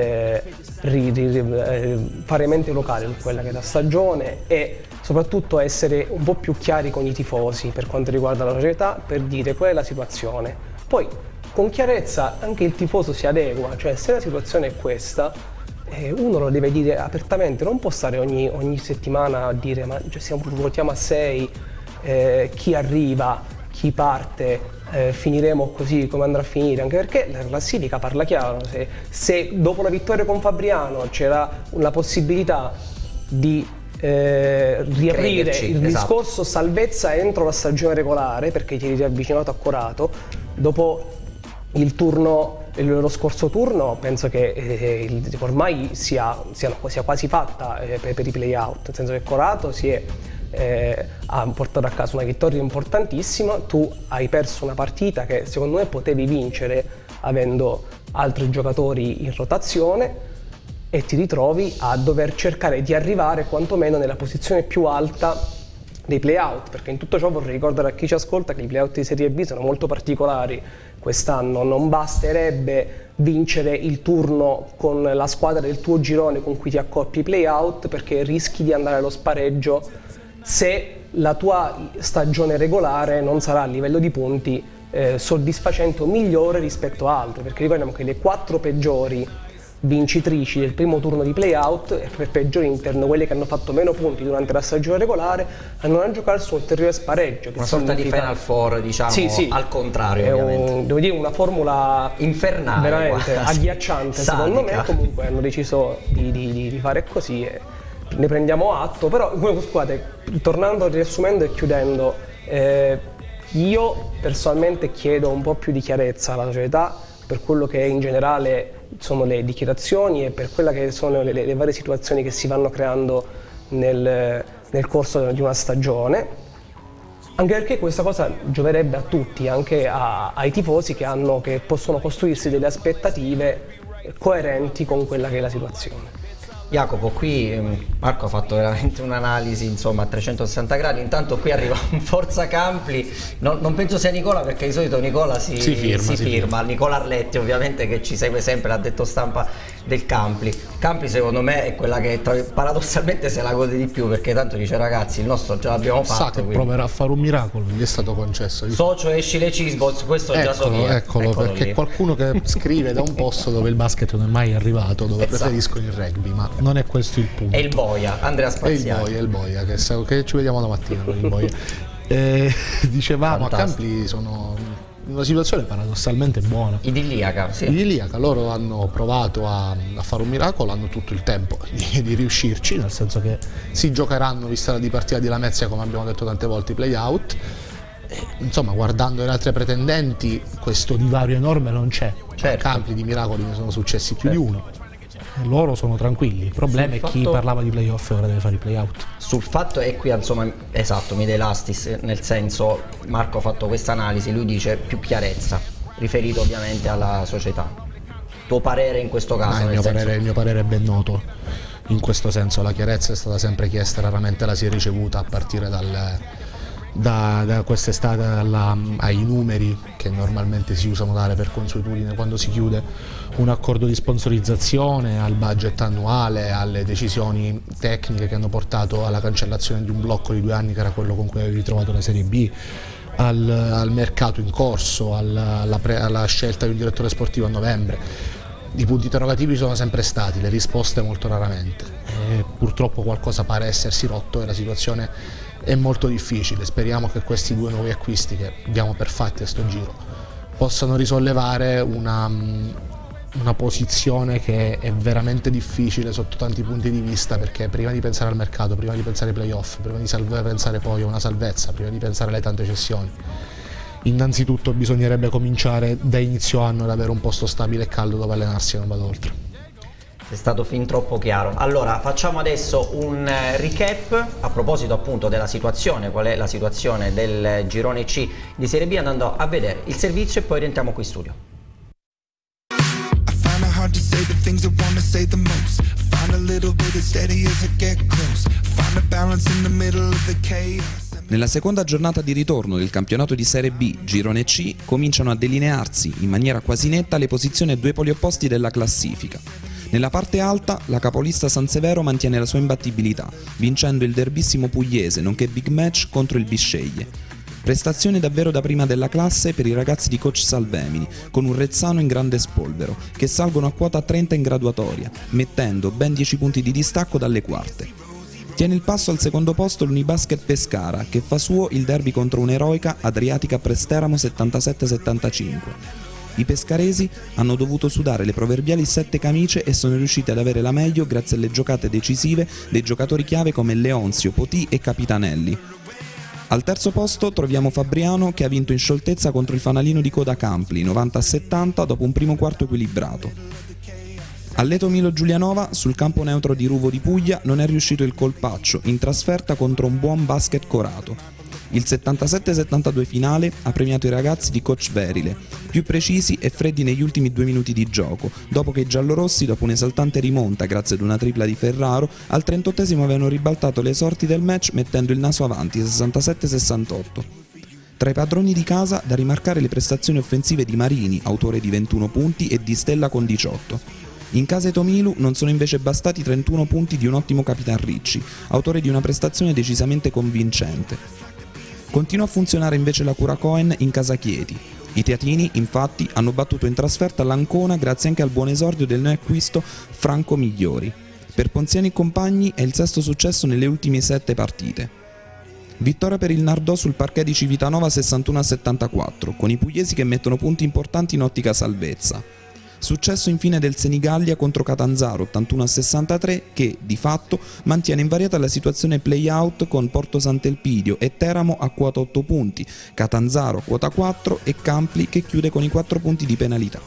fare mente locale su quella che è la stagione, e soprattutto essere un po' più chiari con i tifosi per quanto riguarda la società, per dire qual è la situazione. Poi con chiarezza anche il tifoso si adegua, cioè se la situazione è questa, uno lo deve dire apertamente, non può stare ogni settimana a dire ma votiamo a 6, chi arriva, chi parte, finiremo così come andrà a finire, anche perché la classifica parla chiaro. Se dopo la vittoria con Fabriano c'era la possibilità di riaprire il discorso salvezza entro la stagione regolare, perché ti eri riavvicinato a Corato, dopo lo scorso turno penso che ormai sia quasi fatta per i play-out, nel senso che Corato ha portato a casa una vittoria importantissima. Tu hai perso una partita che secondo me potevi vincere avendo altri giocatori in rotazione, e ti ritrovi a dover cercare di arrivare quantomeno nella posizione più alta dei play-out, perché in tutto ciò vorrei ricordare a chi ci ascolta che i play-out di Serie B sono molto particolari quest'anno. Non basterebbe vincere il turno con la squadra del tuo girone con cui ti accoppi i play-out, perché rischi di andare allo spareggio se la tua stagione regolare non sarà a livello di punti soddisfacente o migliore rispetto a altre, perché ricordiamo che le 4 peggiori vincitrici del primo turno di play-out e per peggio Inter, quelle che hanno fatto meno punti durante la stagione regolare, andranno a giocarsi un ulteriore spareggio. Una sorta di Final Four, diciamo, sì. al contrario, ovviamente. Devo dire una formula infernale, veramente agghiacciante, secondo me. Comunque hanno deciso di fare così e ne prendiamo atto. Però, scusate, tornando, riassumendo e chiudendo, io personalmente chiedo un po' più di chiarezza alla società per quello che in generale sono le dichiarazioni e per quella che sono le varie situazioni che si vanno creando nel corso di una stagione, anche perché questa cosa gioverebbe a tutti, anche ai tifosi che possono costruirsi delle aspettative coerenti con quella che è la situazione. Jacopo, qui Marco ha fatto veramente un'analisi, insomma, a 360 gradi. Intanto qui arriva un Forza Campli, non penso sia Nicola, perché di solito Nicola si firma. Nicola Arletti, ovviamente, che ci segue sempre, l'ha detto stampa del Campli. Campli secondo me è quella che paradossalmente se la gode di più, perché tanto dice: ragazzi, il nostro già l'abbiamo fatto. Sa che proverà a fare un miracolo, gli è stato concesso. Socio Escile Cisboz, questo già so io. Eccolo, perché lì. Qualcuno che scrive da un posto dove il basket non è mai arrivato, dove preferiscono il rugby, ma non è questo il punto. È il boia, Andrea Spaziani. È il boia, che ci vediamo domattina con il boia. Dicevamo, fantastico. A Campli sono in una situazione paradossalmente buona. Idilliaca, sì. Idilliaca, loro hanno provato a fare un miracolo, hanno tutto il tempo di riuscirci, nel senso che si giocheranno, vista la dipartita di Lamezia, come abbiamo detto tante volte, i play-out. Insomma, guardando le altre pretendenti, questo divario enorme non c'è. Certo. A Campli di miracoli ne sono successi più di uno. Loro sono tranquilli, il problema è chi parlava di playoff e ora deve fare i playout. Sul fatto, e qui insomma, esatto, mi dai l'astis, nel senso, Marco ha fatto questa analisi, lui dice più chiarezza, riferito ovviamente alla società. Tuo parere in questo caso? Il mio parere è ben noto, in questo senso la chiarezza è stata sempre chiesta, raramente la si è ricevuta, a partire da quest'estate ai numeri che normalmente si usano dare per consuetudine quando si chiude un accordo di sponsorizzazione, al budget annuale, alle decisioni tecniche che hanno portato alla cancellazione di un blocco di 2 anni che era quello con cui avevi trovato la Serie B, al mercato in corso, alla scelta di un direttore sportivo a novembre. I punti interrogativi sono sempre stati, le risposte molto raramente. Purtroppo qualcosa pare essersi rotto e la situazione è molto difficile. Speriamo che questi 2 nuovi acquisti, che diamo per fatti a sto giro, possano risollevare una posizione che è veramente difficile sotto tanti punti di vista, perché prima di pensare al mercato, prima di pensare ai playoff, prima di pensare poi a una salvezza, prima di pensare alle tante cessioni, innanzitutto bisognerebbe cominciare da inizio anno ad avere un posto stabile e caldo dove allenarsi, e non vado oltre. È stato fin troppo chiaro. Allora, facciamo adesso un recap a proposito appunto della situazione, qual è la situazione del girone C di Serie B, andando a vedere il servizio e poi rientriamo qui in studio. Nella seconda giornata di ritorno del campionato di Serie B, girone C, cominciano a delinearsi in maniera quasi netta le posizioni a 2 poli opposti della classifica. Nella parte alta, la capolista San Severo mantiene la sua imbattibilità, vincendo il derbissimo pugliese, nonché big match contro il Bisceglie. Prestazione davvero da prima della classe per i ragazzi di coach Salvemini, con un Rezzano in grande spolvero, che salgono a quota 30 in graduatoria, mettendo ben 10 punti di distacco dalle quarte. Tiene il passo al secondo posto l'Unibasket Pescara, che fa suo il derby contro un'eroica Adriatica Presteramo 77-75. I pescaresi hanno dovuto sudare le proverbiali 7 camicie e sono riusciti ad avere la meglio grazie alle giocate decisive dei giocatori chiave come Leonzio, Potì e Capitanelli. Al terzo posto troviamo Fabriano, che ha vinto in scioltezza contro il fanalino di coda Campli 90-70 dopo un primo quarto equilibrato. All'Eto Milo Giulianova, sul campo neutro di Ruvo di Puglia, non è riuscito il colpaccio in trasferta contro un buon basket Corato. Il 77-72 finale ha premiato i ragazzi di coach Verile, più precisi e freddi negli ultimi 2 minuti di gioco, dopo che i giallorossi, dopo un'esaltante rimonta grazie ad una tripla di Ferraro, al 38esimo avevano ribaltato le sorti del match mettendo il naso avanti 67-68. Tra i padroni di casa da rimarcare le prestazioni offensive di Marini, autore di 21 punti, e di Stella con 18. In casa Etomilu non sono invece bastati 31 punti di un ottimo Capitan Ricci, autore di una prestazione decisamente convincente. Continua a funzionare invece la cura Cohen in casa Chieti. I teatini, infatti, hanno battuto in trasferta l'Ancona grazie anche al buon esordio del neoacquisto Franco Migliori. Per Ponziani e compagni è il sesto successo nelle ultime 7 partite. Vittoria per il Nardò sul parquet di Civitanova 61-74, con i pugliesi che mettono punti importanti in ottica salvezza. Successo infine del Senigallia contro Catanzaro 81-63 che, di fatto, mantiene invariata la situazione play-out con Porto Sant'Elpidio e Teramo a quota 8 punti, Catanzaro a quota 4 e Campli che chiude con i 4 punti di penalità.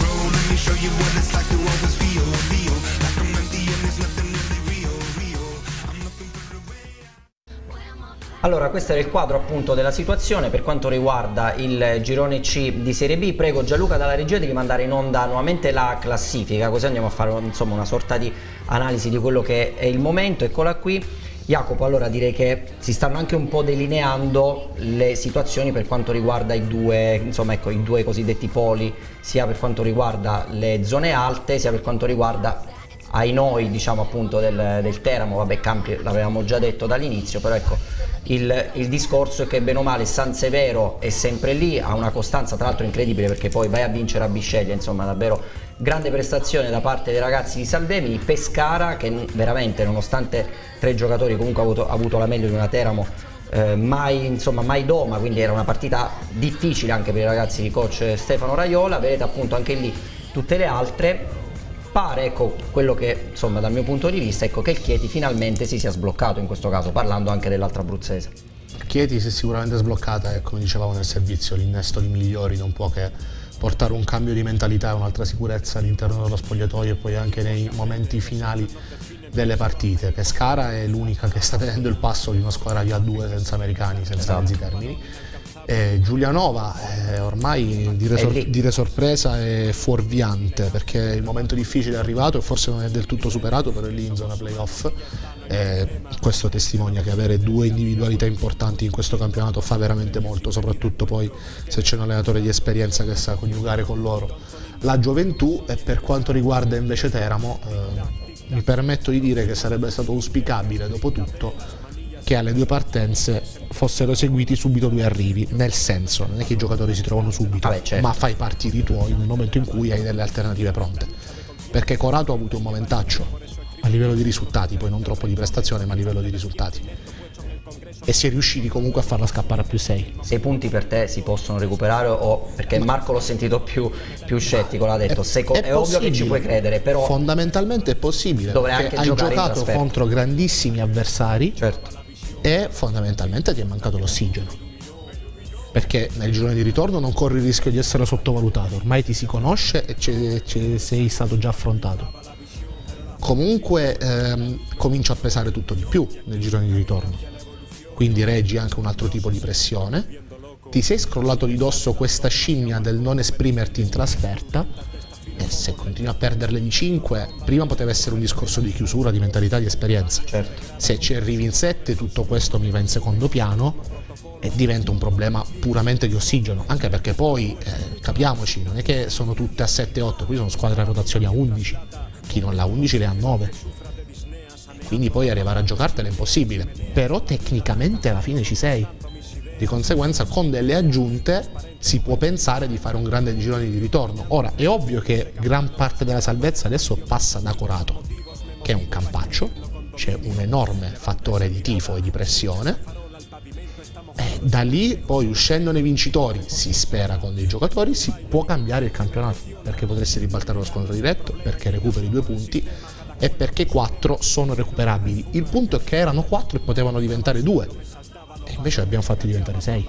Allora, questo era il quadro appunto della situazione per quanto riguarda il girone C di Serie B. Prego Gianluca dalla regia di rimandare in onda nuovamente la classifica, così andiamo a fare insomma una sorta di analisi di quello che è il momento. Eccola qui. Jacopo, allora direi che si stanno anche un po' delineando le situazioni per quanto riguarda i due, insomma, ecco, i due cosiddetti poli, sia per quanto riguarda le zone alte, sia per quanto riguarda ai noi, diciamo appunto del Teramo. Vabbè, Campi l'avevamo già detto dall'inizio, però ecco il discorso è che bene o male San Severo è sempre lì, ha una costanza tra l'altro incredibile, perché poi vai a vincere a Bisceglie, insomma davvero grande prestazione da parte dei ragazzi di Salvemini. Pescara che veramente, nonostante 3 giocatori comunque ha avuto la meglio di una Teramo mai doma, quindi era una partita difficile anche per i ragazzi di coach Stefano Raiola. Vedete appunto anche lì tutte le altre. Pare, ecco, quello che insomma dal mio punto di vista, ecco, che il Chieti finalmente si sia sbloccato in questo caso, parlando anche dell'altra abruzzese. Chieti si è sicuramente sbloccata e, come dicevamo nel servizio, l'innesto di Migliori non può che portare un cambio di mentalità e un'altra sicurezza all'interno dello spogliatoio e poi anche nei momenti finali delle partite. Pescara è l'unica che sta tenendo il passo di una squadra di A2 senza americani, senza mezzi termini. Giulianova ormai dire sorpresa è fuorviante, perché il momento difficile è arrivato e forse non è del tutto superato, però è lì in zona playoff. Questo testimonia che avere 2 individualità importanti in questo campionato fa veramente molto, soprattutto poi se c'è un allenatore di esperienza che sa coniugare con loro la gioventù. E per quanto riguarda invece Teramo, mi permetto di dire che sarebbe stato auspicabile dopo tutto che alle 2 partenze fossero eseguiti subito 2 arrivi, nel senso, non è che i giocatori si trovano subito, certo, ma fai partire i tuoi nel momento in cui hai delle alternative pronte, perché Corato ha avuto un momentaccio a livello di risultati, poi non troppo di prestazione ma a livello di risultati, e si è riusciti comunque a farla scappare a +6. 6 punti per te si possono recuperare, o perché Marco l'ho sentito più scettico, l'ha detto, è ovvio che ci puoi credere, però fondamentalmente è possibile, perché hai giocato contro grandissimi avversari, certo, e fondamentalmente ti è mancato l'ossigeno, perché nel girone di ritorno non corri il rischio di essere sottovalutato, ormai ti si conosce e sei stato già affrontato. Comunque comincia a pesare tutto di più nel girone di ritorno, quindi reggi anche un altro tipo di pressione, ti sei scrollato di dosso questa scimmia del non esprimerti in trasferta, e se continui a perderle di 5, prima poteva essere un discorso di chiusura, di mentalità, di esperienza, certo. Se ci arrivi in 7 tutto questo mi va in secondo piano e diventa un problema puramente di ossigeno, anche perché poi capiamoci, non è che sono tutte a 7-8, qui sono squadre a rotazioni a 11, chi non l'ha 11 le ha 9, quindi poi arrivare a giocartela è impossibile, però tecnicamente alla fine ci sei. Di conseguenza con delle aggiunte si può pensare di fare un grande girone di ritorno. Ora è ovvio che gran parte della salvezza adesso passa da Corato, che è un campaccio, c'è un enorme fattore di tifo e di pressione, e da lì poi uscendone vincitori, si spera con dei giocatori, si può cambiare il campionato, perché potresti ribaltare lo scontro diretto, perché recuperi 2 punti e perché 4 sono recuperabili. Il punto è che erano 4 e potevano diventare 2. E invece abbiamo fatto diventare 6.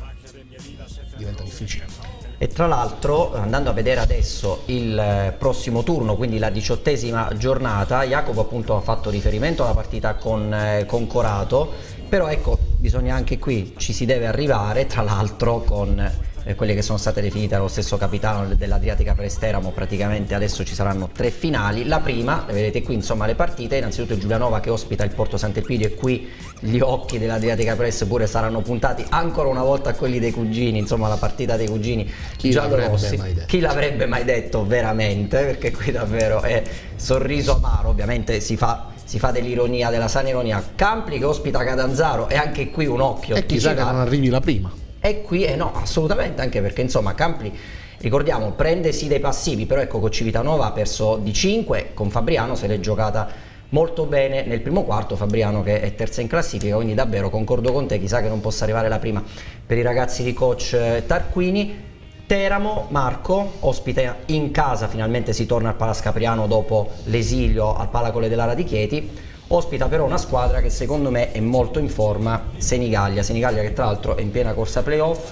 Diventa difficile. E tra l'altro, andando a vedere adesso il prossimo turno, quindi la 18ª giornata, Jacopo appunto ha fatto riferimento alla partita con Corato, però ecco, bisogna anche qui, ci si deve arrivare, tra l'altro con quelle che sono state definite dallo stesso capitano dell'Adriatica Presteramo. Praticamente adesso ci saranno 3 finali. La prima, vedete qui insomma le partite, innanzitutto Giulianova che ospita il Porto Sant'Elpidio, e qui gli occhi dell'Adriatica Press pure saranno puntati ancora una volta a quelli dei cugini, insomma la partita dei cugini giallorossi. Chi l'avrebbe mai detto veramente, perché qui davvero è sorriso amaro, ovviamente si fa dell'ironia, della sana ironia. Campli che ospita Catanzaro, e anche qui un occhio. E chissà che non arrivi la prima. E qui no, assolutamente, anche perché insomma Campli, ricordiamo, prende sì dei passivi, però ecco con Civitanova ha perso di 5, con Fabriano se l'è giocata molto bene nel primo quarto, Fabriano che è terza in classifica, quindi davvero concordo con te, chissà che non possa arrivare la prima per i ragazzi di coach Tarquini. Teramo, Marco, ospita in casa, finalmente si torna al Palascapriano dopo l'esilio al Palacole dell'Ara di Chieti, ospita però una squadra che secondo me è molto in forma, Senigallia che tra l'altro è in piena corsa playoff.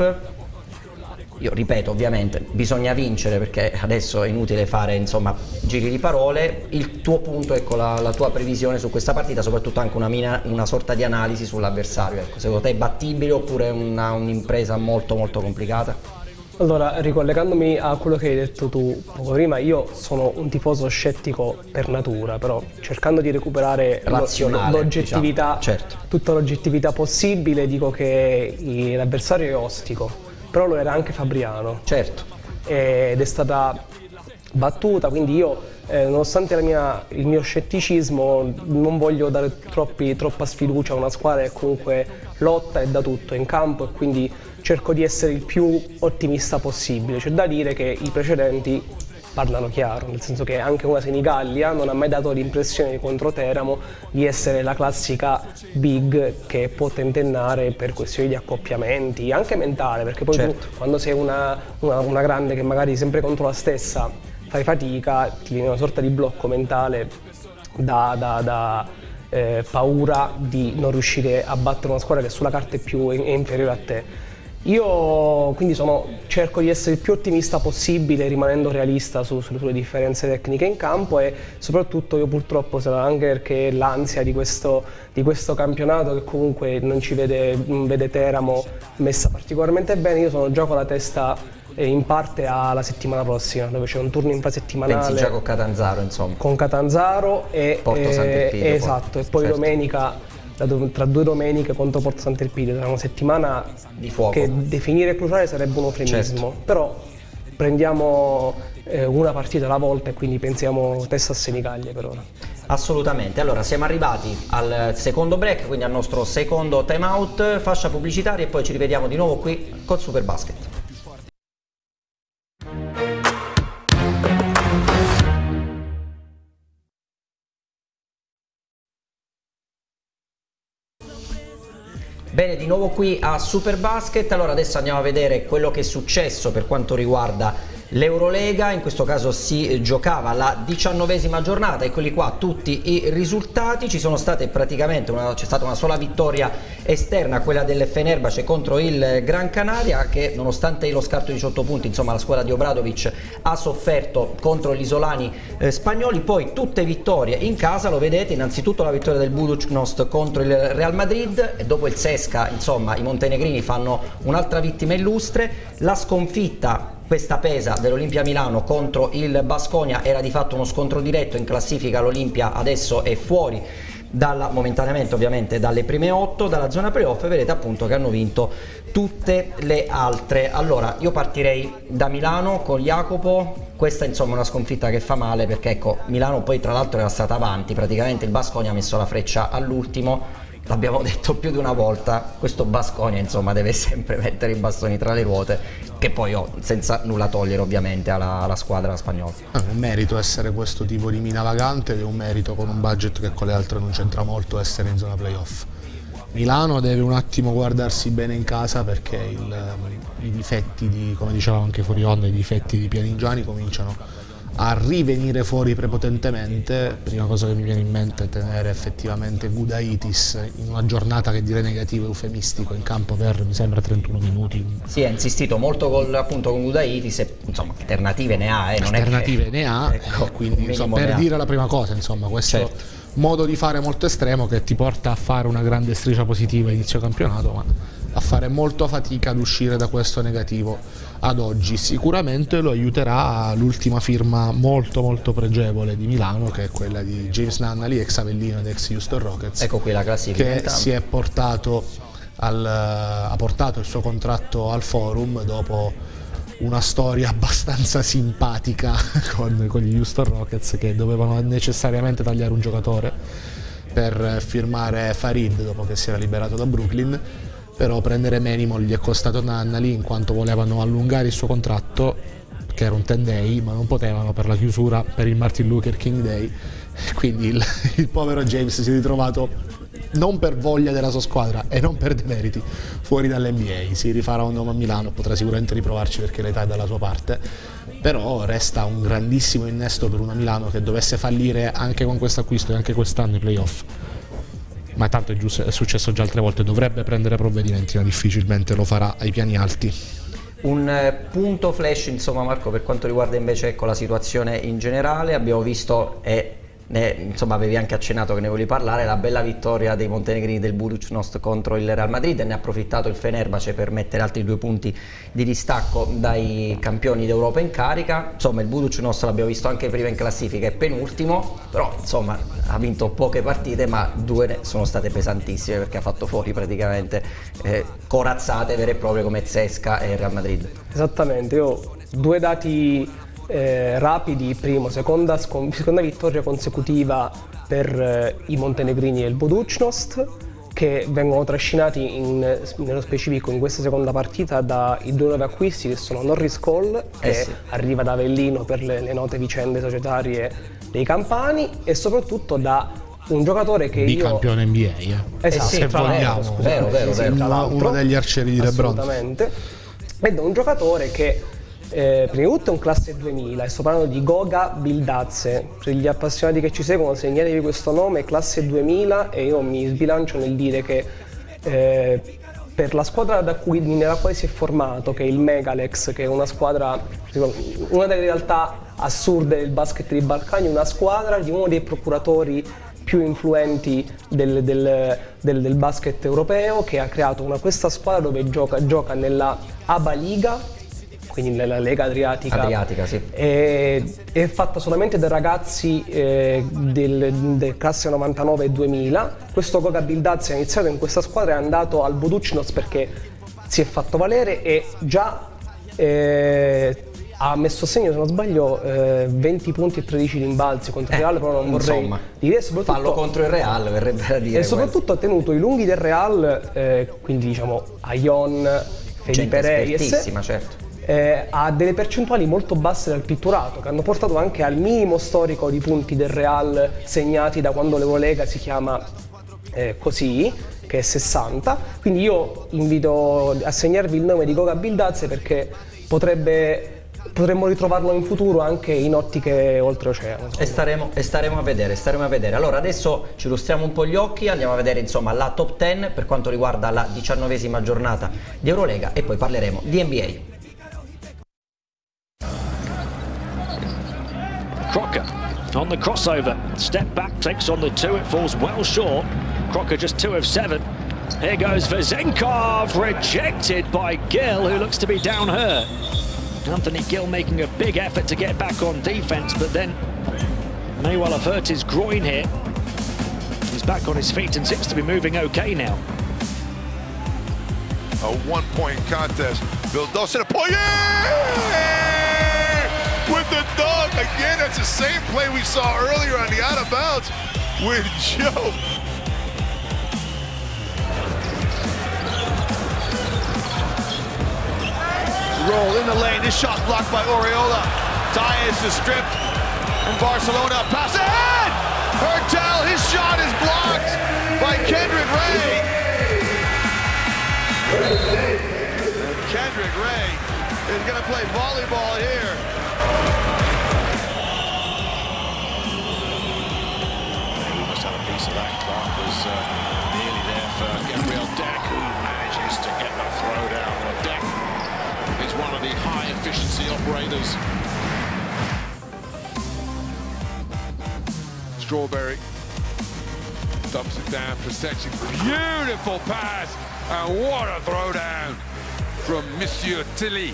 Io ripeto, ovviamente bisogna vincere perché adesso è inutile fare insomma giri di parole. Il tuo punto, ecco, la tua previsione su questa partita, soprattutto anche una sorta di analisi sull'avversario, ecco, secondo te è battibile oppure un'impresa molto molto complicata? Allora, ricollegandomi a quello che hai detto tu poco prima, io sono un tifoso scettico per natura, però cercando di recuperare l'oggettività, diciamo. Certo. Tutta l'oggettività possibile, dico che l'avversario è ostico. Però lo era anche Fabriano, certo, ed è stata battuta, quindi io nonostante il mio scetticismo non voglio dare troppa sfiducia a una squadra che comunque lotta e dà tutto in campo, e quindi cerco di essere il più ottimista possibile. C'è da dire che i precedenti parlano chiaro, nel senso che anche una Senigallia non ha mai dato l'impressione contro Teramo di essere la classica big che può tentennare per questioni di accoppiamenti, anche mentale, perché poi tu quando sei una grande che magari sempre contro la stessa fai fatica, ti viene una sorta di blocco mentale da paura di non riuscire a battere una squadra che sulla carta è inferiore a te. Io quindi cerco di essere il più ottimista possibile, rimanendo realista sulle differenze tecniche in campo, e soprattutto io purtroppo, anche perché l'ansia di questo campionato che comunque non vede Teramo messa particolarmente bene, io sono già con la testa in parte alla settimana prossima, dove c'è un turno infrasettimanale. Pensi già con Catanzaro, insomma? Con Catanzaro e Porto Sant'Elpidio. Esatto, e poi certo. Domenica, tra 2 domeniche contro Porto Sant'Elpidio, sarà una settimana di fuoco, che definire cruciale sarebbe un eufemismo, certo. Però prendiamo una partita alla volta e quindi pensiamo testa a Senigallia per ora. Assolutamente. Allora siamo arrivati al secondo break, quindi al nostro secondo time out, fascia pubblicitaria, e poi ci rivediamo di nuovo qui col Superbasket. Bene, di nuovo qui a Superbasket. Allora adesso andiamo a vedere quello che è successo per quanto riguarda l'Eurolega. In questo caso si giocava la 19ª giornata, eccoli qua tutti i risultati. Ci sono state praticamente c'è stata una sola vittoria esterna, quella del Fenerbahce contro il Gran Canaria, che nonostante lo scarto di 18 punti, insomma la squadra di Obradovic ha sofferto contro gli isolani spagnoli. Poi tutte vittorie in casa, lo vedete, innanzitutto la vittoria del Budućnost contro il Real Madrid, e dopo il Sesca, insomma i montenegrini fanno un'altra vittima illustre. La sconfitta, questa pesa, dell'Olimpia Milano contro il Baskonia, era di fatto uno scontro diretto in classifica. L'Olimpia adesso è fuori momentaneamente ovviamente dalle prime 8, dalla zona playoff, e vedete appunto che hanno vinto tutte le altre. Allora io partirei da Milano con Jacopo. Questa insomma è una sconfitta che fa male, perché ecco, Milano poi tra l'altro era stata avanti, praticamente il Baskonia ha messo la freccia all'ultimo. L'abbiamo detto più di una volta, questo Baskonia insomma deve sempre mettere i bastoni tra le ruote, che poi senza nulla togliere ovviamente alla squadra spagnola. È un merito essere questo tipo di mina vagante, ed è un merito con un budget che con le altre non c'entra molto essere in zona playoff. Milano deve un attimo guardarsi bene in casa, perché i difetti come dicevamo anche fuori onda, i difetti di Pianigiani cominciano a rivenire fuori prepotentemente. Prima cosa che mi viene in mente è tenere effettivamente Gudaitis in una giornata che direi negativo e eufemistico in campo per, mi sembra, 31 minuti. Sì, ha insistito molto appunto con Gudaitis, e insomma alternative ne ha, non alternative è che... ne ha, ecco, quindi insomma, per dire la prima cosa, insomma, questo certo. Modo di fare molto estremo che ti porta a fare una grande striscia positiva inizio campionato, ma a fare molto fatica ad uscire da questo negativo ad oggi. Sicuramente lo aiuterà l'ultima firma molto molto pregevole di Milano, che è quella di James Nunnally, ex Avellino ed ex Houston Rockets. Ecco qui la classifica. Che si è portato ha portato il suo contratto al Forum dopo una storia abbastanza simpatica con gli Houston Rockets, che dovevano necessariamente tagliare un giocatore per firmare Farid dopo che si era liberato da Brooklyn. però prendere Menimol gli è costato danna lì, in quanto volevano allungare il suo contratto, che era un 10 day, ma non potevano per la chiusura per il Martin Luther King Day, quindi il povero James si è ritrovato, non per voglia della sua squadra e non per demeriti, fuori dall'NBA. Si rifarà un nome a Milano, potrà sicuramente riprovarci perché l'età è dalla sua parte, però resta un grandissimo innesto per una Milano che dovesse fallire anche con questo acquisto e anche quest'anno i playoff. Ma tanto è successo già altre volte, dovrebbe prendere provvedimenti, ma difficilmente lo farà ai piani alti. Un punto flash, insomma, Marco, per quanto riguarda invece la situazione in generale, abbiamo visto insomma avevi anche accennato che ne volevi parlare, la bella vittoria dei montenegrini del Budućnost contro il Real Madrid, ne ha approfittato il Fenerbahce per mettere altri 2 punti di distacco dai campioni d'Europa in carica. Insomma il Budućnost l'abbiamo visto anche prima in classifica, è penultimo, però insomma ha vinto poche partite, ma 2 sono state pesantissime perché ha fatto fuori praticamente corazzate vere e proprie come Cesca e Real Madrid. Esattamente, io 2 dati rapidi. Primo, seconda vittoria consecutiva per i montenegrini e il Budućnost, che vengono trascinati nello specifico in questa seconda partita dai 2 nuovi acquisti che sono Norris Cole, che arriva da Avellino per le note vicende societarie dei campani, e soprattutto da un giocatore che campione NBA, esatto, se vogliamo, vero, uno degli arcieri di LeBron, assolutamente, ed è un giocatore che prima di tutto è un classe 2000, e sto parlando di Goga Bildadze. Per gli appassionati che ci seguono, segnatevi questo nome, classe 2000, e io mi sbilancio nel dire che per la squadra nella quale si è formato, che è il Megalex, che è una squadra, una delle realtà assurde del basket dei Balcani, una squadra di uno dei procuratori più influenti del basket europeo, che ha creato questa squadra dove gioca nella ABA Liga, quindi nella Lega Adriatica, sì. È fatta solamente da ragazzi del classe 99 e 2000. Questo Goga Bildadze ha iniziato in questa squadra, è andato al Budućnost perché si è fatto valere e già ha messo a segno, se non sbaglio, 20 punti e 13 rimbalzi contro il Real, però non vorrei dire, fallo contro il Real, verrebbe da dire. E soprattutto ha tenuto i lunghi del Real, quindi diciamo Aion, Felipe Reyes, certo. Ha delle percentuali molto basse del pitturato, che hanno portato anche al minimo storico di punti del Real segnati da quando l'Eurolega si chiama così, che è 60. Quindi io invito a segnarvi il nome di Goga Bildadze, perché potremmo ritrovarlo in futuro anche in ottiche oltreoceano. E staremo a vedere. Allora adesso ci lustriamo un po' gli occhi, andiamo a vedere insomma la top 10 per quanto riguarda la 19ª giornata di Eurolega, e poi parleremo di NBA. Crocker on the crossover, step back, takes on the 2, it falls well short. Crocker just 2 of 7. Here goes Vezenkov, rejected by Gill, who looks to be down hurt. Anthony Gill making a big effort to get back on defense, but then may well have hurt his groin here. He's back on his feet and seems to be moving okay now. A 1-point contest. Bill Dawson, a point, yeah! With the dunk, again, that's the same play we saw earlier on the out of bounds with Joe. Roll in the lane, this shot blocked by Oriola. Dias is stripped, and Barcelona pass ahead! Hurtel, his shot is blocked by Kendrick Ray. And Kendrick Ray is going to play volleyball here. We must have a piece of that. Clark was nearly there for Gabriel Deck, who manages to get the throw down. Well, Deck is one of the high efficiency operators. Strawberry dumps it down for section. Beautiful pass, and what a throwdown from Monsieur Tilly.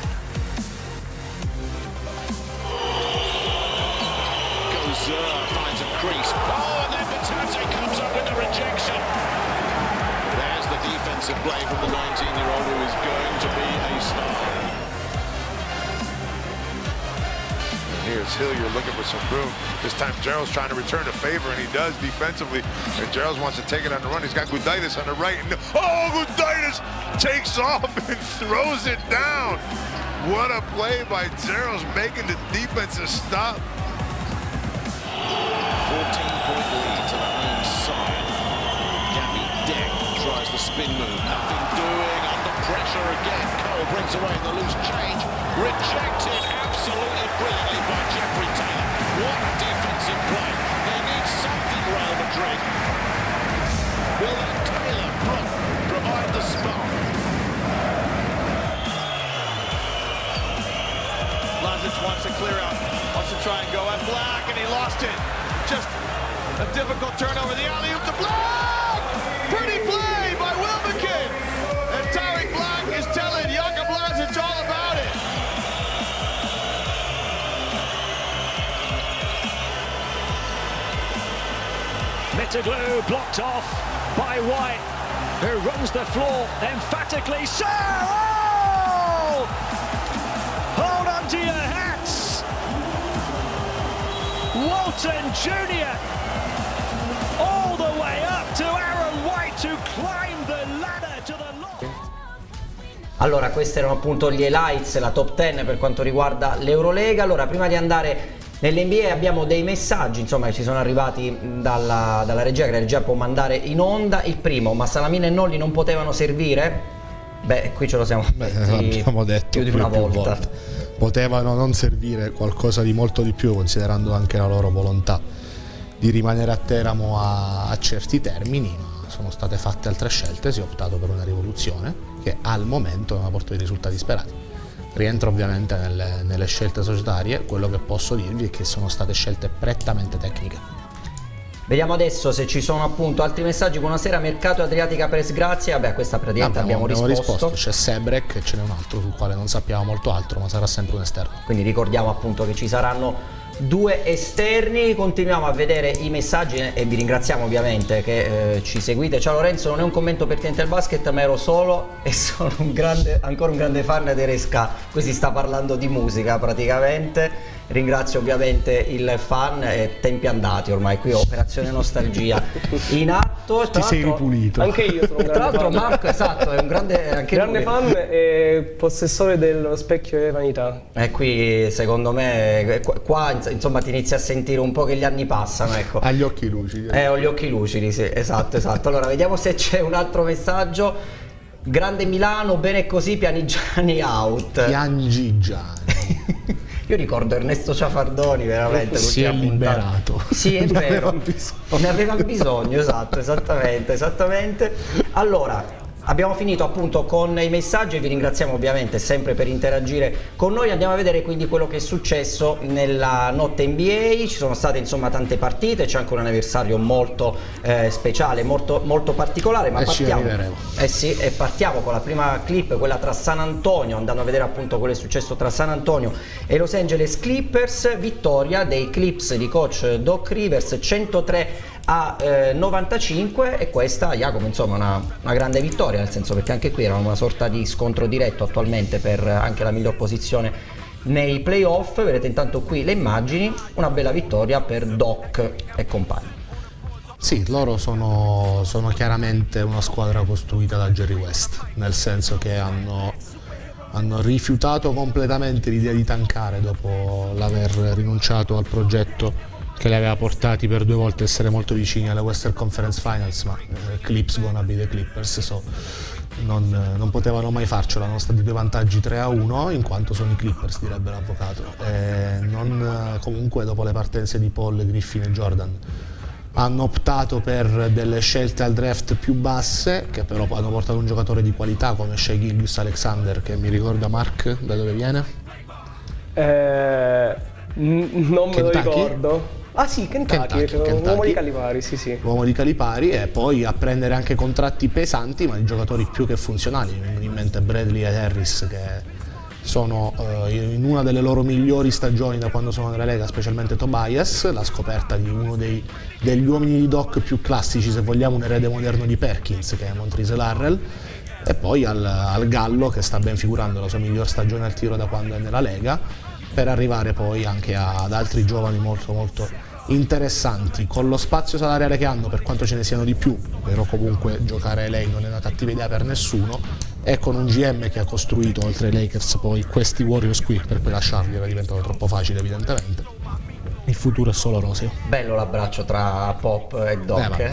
Finds a crease. Oh, and then Batate comes up with the rejection. There's the defensive play from the 19-year-old who is going to be a star. Here's Hilliard looking for some room. This time Gerald's trying to return the favor, and he does defensively. And Gerald wants to take it on the run. He's got Gudaitis on the right. And Gudaitis takes off and throws it down. What a play by Gerald, making the defensive stop. 14-point lead to the home side. Gabby Deck tries the spin move. Nothing doing, under pressure again. Cole brings away the loose change. Rejected absolutely brilliantly by Jeffrey Taylor. What defensive play. They need something, Real Madrid. Will that Taylor provide the spark? Lazic wants to clear out. Wants to try and go at Black, and he lost it. Just a difficult turnover. The alley-oop to Black! Pretty play by Wilbekin! And Tarik Black is telling Jakub Lazic all about it. Mitoglou blocked off by White, who runs the floor emphatically. So, oh! Hold on to your hats! Walton Jr. all the way up to Aaron White to climb the ladder to the lock. Allora, questi erano appunto gli highlights, la top 10 per quanto riguarda l'Eurolega. Allora, prima di andare nell'NBA abbiamo dei messaggi, insomma, che ci sono arrivati dalla regia, che la regia può mandare in onda. Il primo: ma Salamina e Nolli non potevano servire? Beh, qui ce lo siamo l'abbiamo detto più di una volta. Volte. Potevano non servire qualcosa di molto di più, considerando anche la loro volontà di rimanere a Teramo a certi termini, ma sono state fatte altre scelte. Si è optato per una rivoluzione che al momento non ha portato i risultati sperati. Rientra ovviamente nelle scelte societarie. Quello che posso dirvi è che sono state scelte prettamente tecniche. Vediamo adesso se ci sono appunto altri messaggi. Buonasera, mercato Adriatica Press, grazie. Vabbè, a questa praticamente abbiamo risposto. C'è Sebrek e ce n'è un altro sul quale non sappiamo molto altro, ma sarà sempre un esterno. Quindi ricordiamo appunto che ci saranno due esterni. Continuiamo a vedere i messaggi e vi ringraziamo ovviamente che ci seguite. Ciao Lorenzo, non è un commento pertinente al basket, ma ero solo e sono ancora un grande fan di Resca. Qui si sta parlando di musica praticamente. Ringrazio ovviamente il fan e tempi andati ormai, qui operazione nostalgia in atto. Ti sei ripulito. Anche io sono un grande tra l'altro fan. Marco, esatto, è un grande, anche grande lui. fan e possessore dello specchio e vanità. E qui secondo me qua insomma ti inizi a sentire un po' che gli anni passano, ecco. Agli occhi lucidi. Ho gli occhi lucidi, sì, esatto. Allora vediamo se c'è un altro messaggio. Grande Milano, bene così, Pianigiani out. Piangigiani. Io ricordo Ernesto Ciafardoni, veramente. Si è liberato. Sì, è vero. Ne aveva bisogno, esatto, esattamente. Allora, abbiamo finito appunto con i messaggi e vi ringraziamo ovviamente sempre per interagire con noi. Andiamo a vedere quindi quello che è successo nella notte NBA. Ci sono state insomma tante partite, c'è anche un anniversario molto speciale, molto particolare, ma partiamo con la prima clip, quella tra San Antonio, andando a vedere appunto quello che è successo tra San Antonio e Los Angeles Clippers. Vittoria dei Clips di coach Doc Rivers 103-95, e questa, Jacopo, insomma una grande vittoria, nel senso perché anche qui era una sorta di scontro diretto attualmente per anche la miglior posizione nei playoff. Vedete intanto qui le immagini, una bella vittoria per Doc e compagni. Sì, loro sono chiaramente una squadra costruita da Jerry West, nel senso che hanno rifiutato completamente l'idea di tankare dopo l'aver rinunciato al progetto che li aveva portati per 2 volte a essere molto vicini alla Western Conference Finals, ma Clips gonna be the Clippers, so non potevano mai farcela, nonostante 2 vantaggi 3-1, in quanto sono i Clippers, direbbe l'avvocato. Comunque dopo le partenze di Paul, Griffin e Jordan hanno optato per delle scelte al draft più basse, che però hanno portato un giocatore di qualità come Shai Gilgeous-Alexander, che mi ricorda, Mark, da dove viene? Non me lo ricordo. Ah sì, Kentucky. Uomo di Calipari, sì. Uomo di Calipari, e poi a prendere anche contratti pesanti, ma di giocatori più che funzionali. Mi vengono in mente Bradley e Harris, che sono in una delle loro migliori stagioni da quando sono nella Lega, specialmente Tobias, la scoperta di uno degli uomini di Doc più classici, se vogliamo, un erede moderno di Perkins, che è Montrezl Harrell, e poi al Gallo, che sta ben figurando la sua miglior stagione al tiro da quando è nella Lega. per arrivare poi anche ad altri giovani molto molto interessanti. Con lo spazio salariale che hanno, per quanto ce ne siano di più, però comunque giocare lei non è una cattiva idea per nessuno, e con un GM che ha costruito oltre ai Lakers poi questi Warriors qui, per poi lasciarli era diventato troppo facile evidentemente, il futuro è solo roseo. Bello l'abbraccio tra Pop e Doc.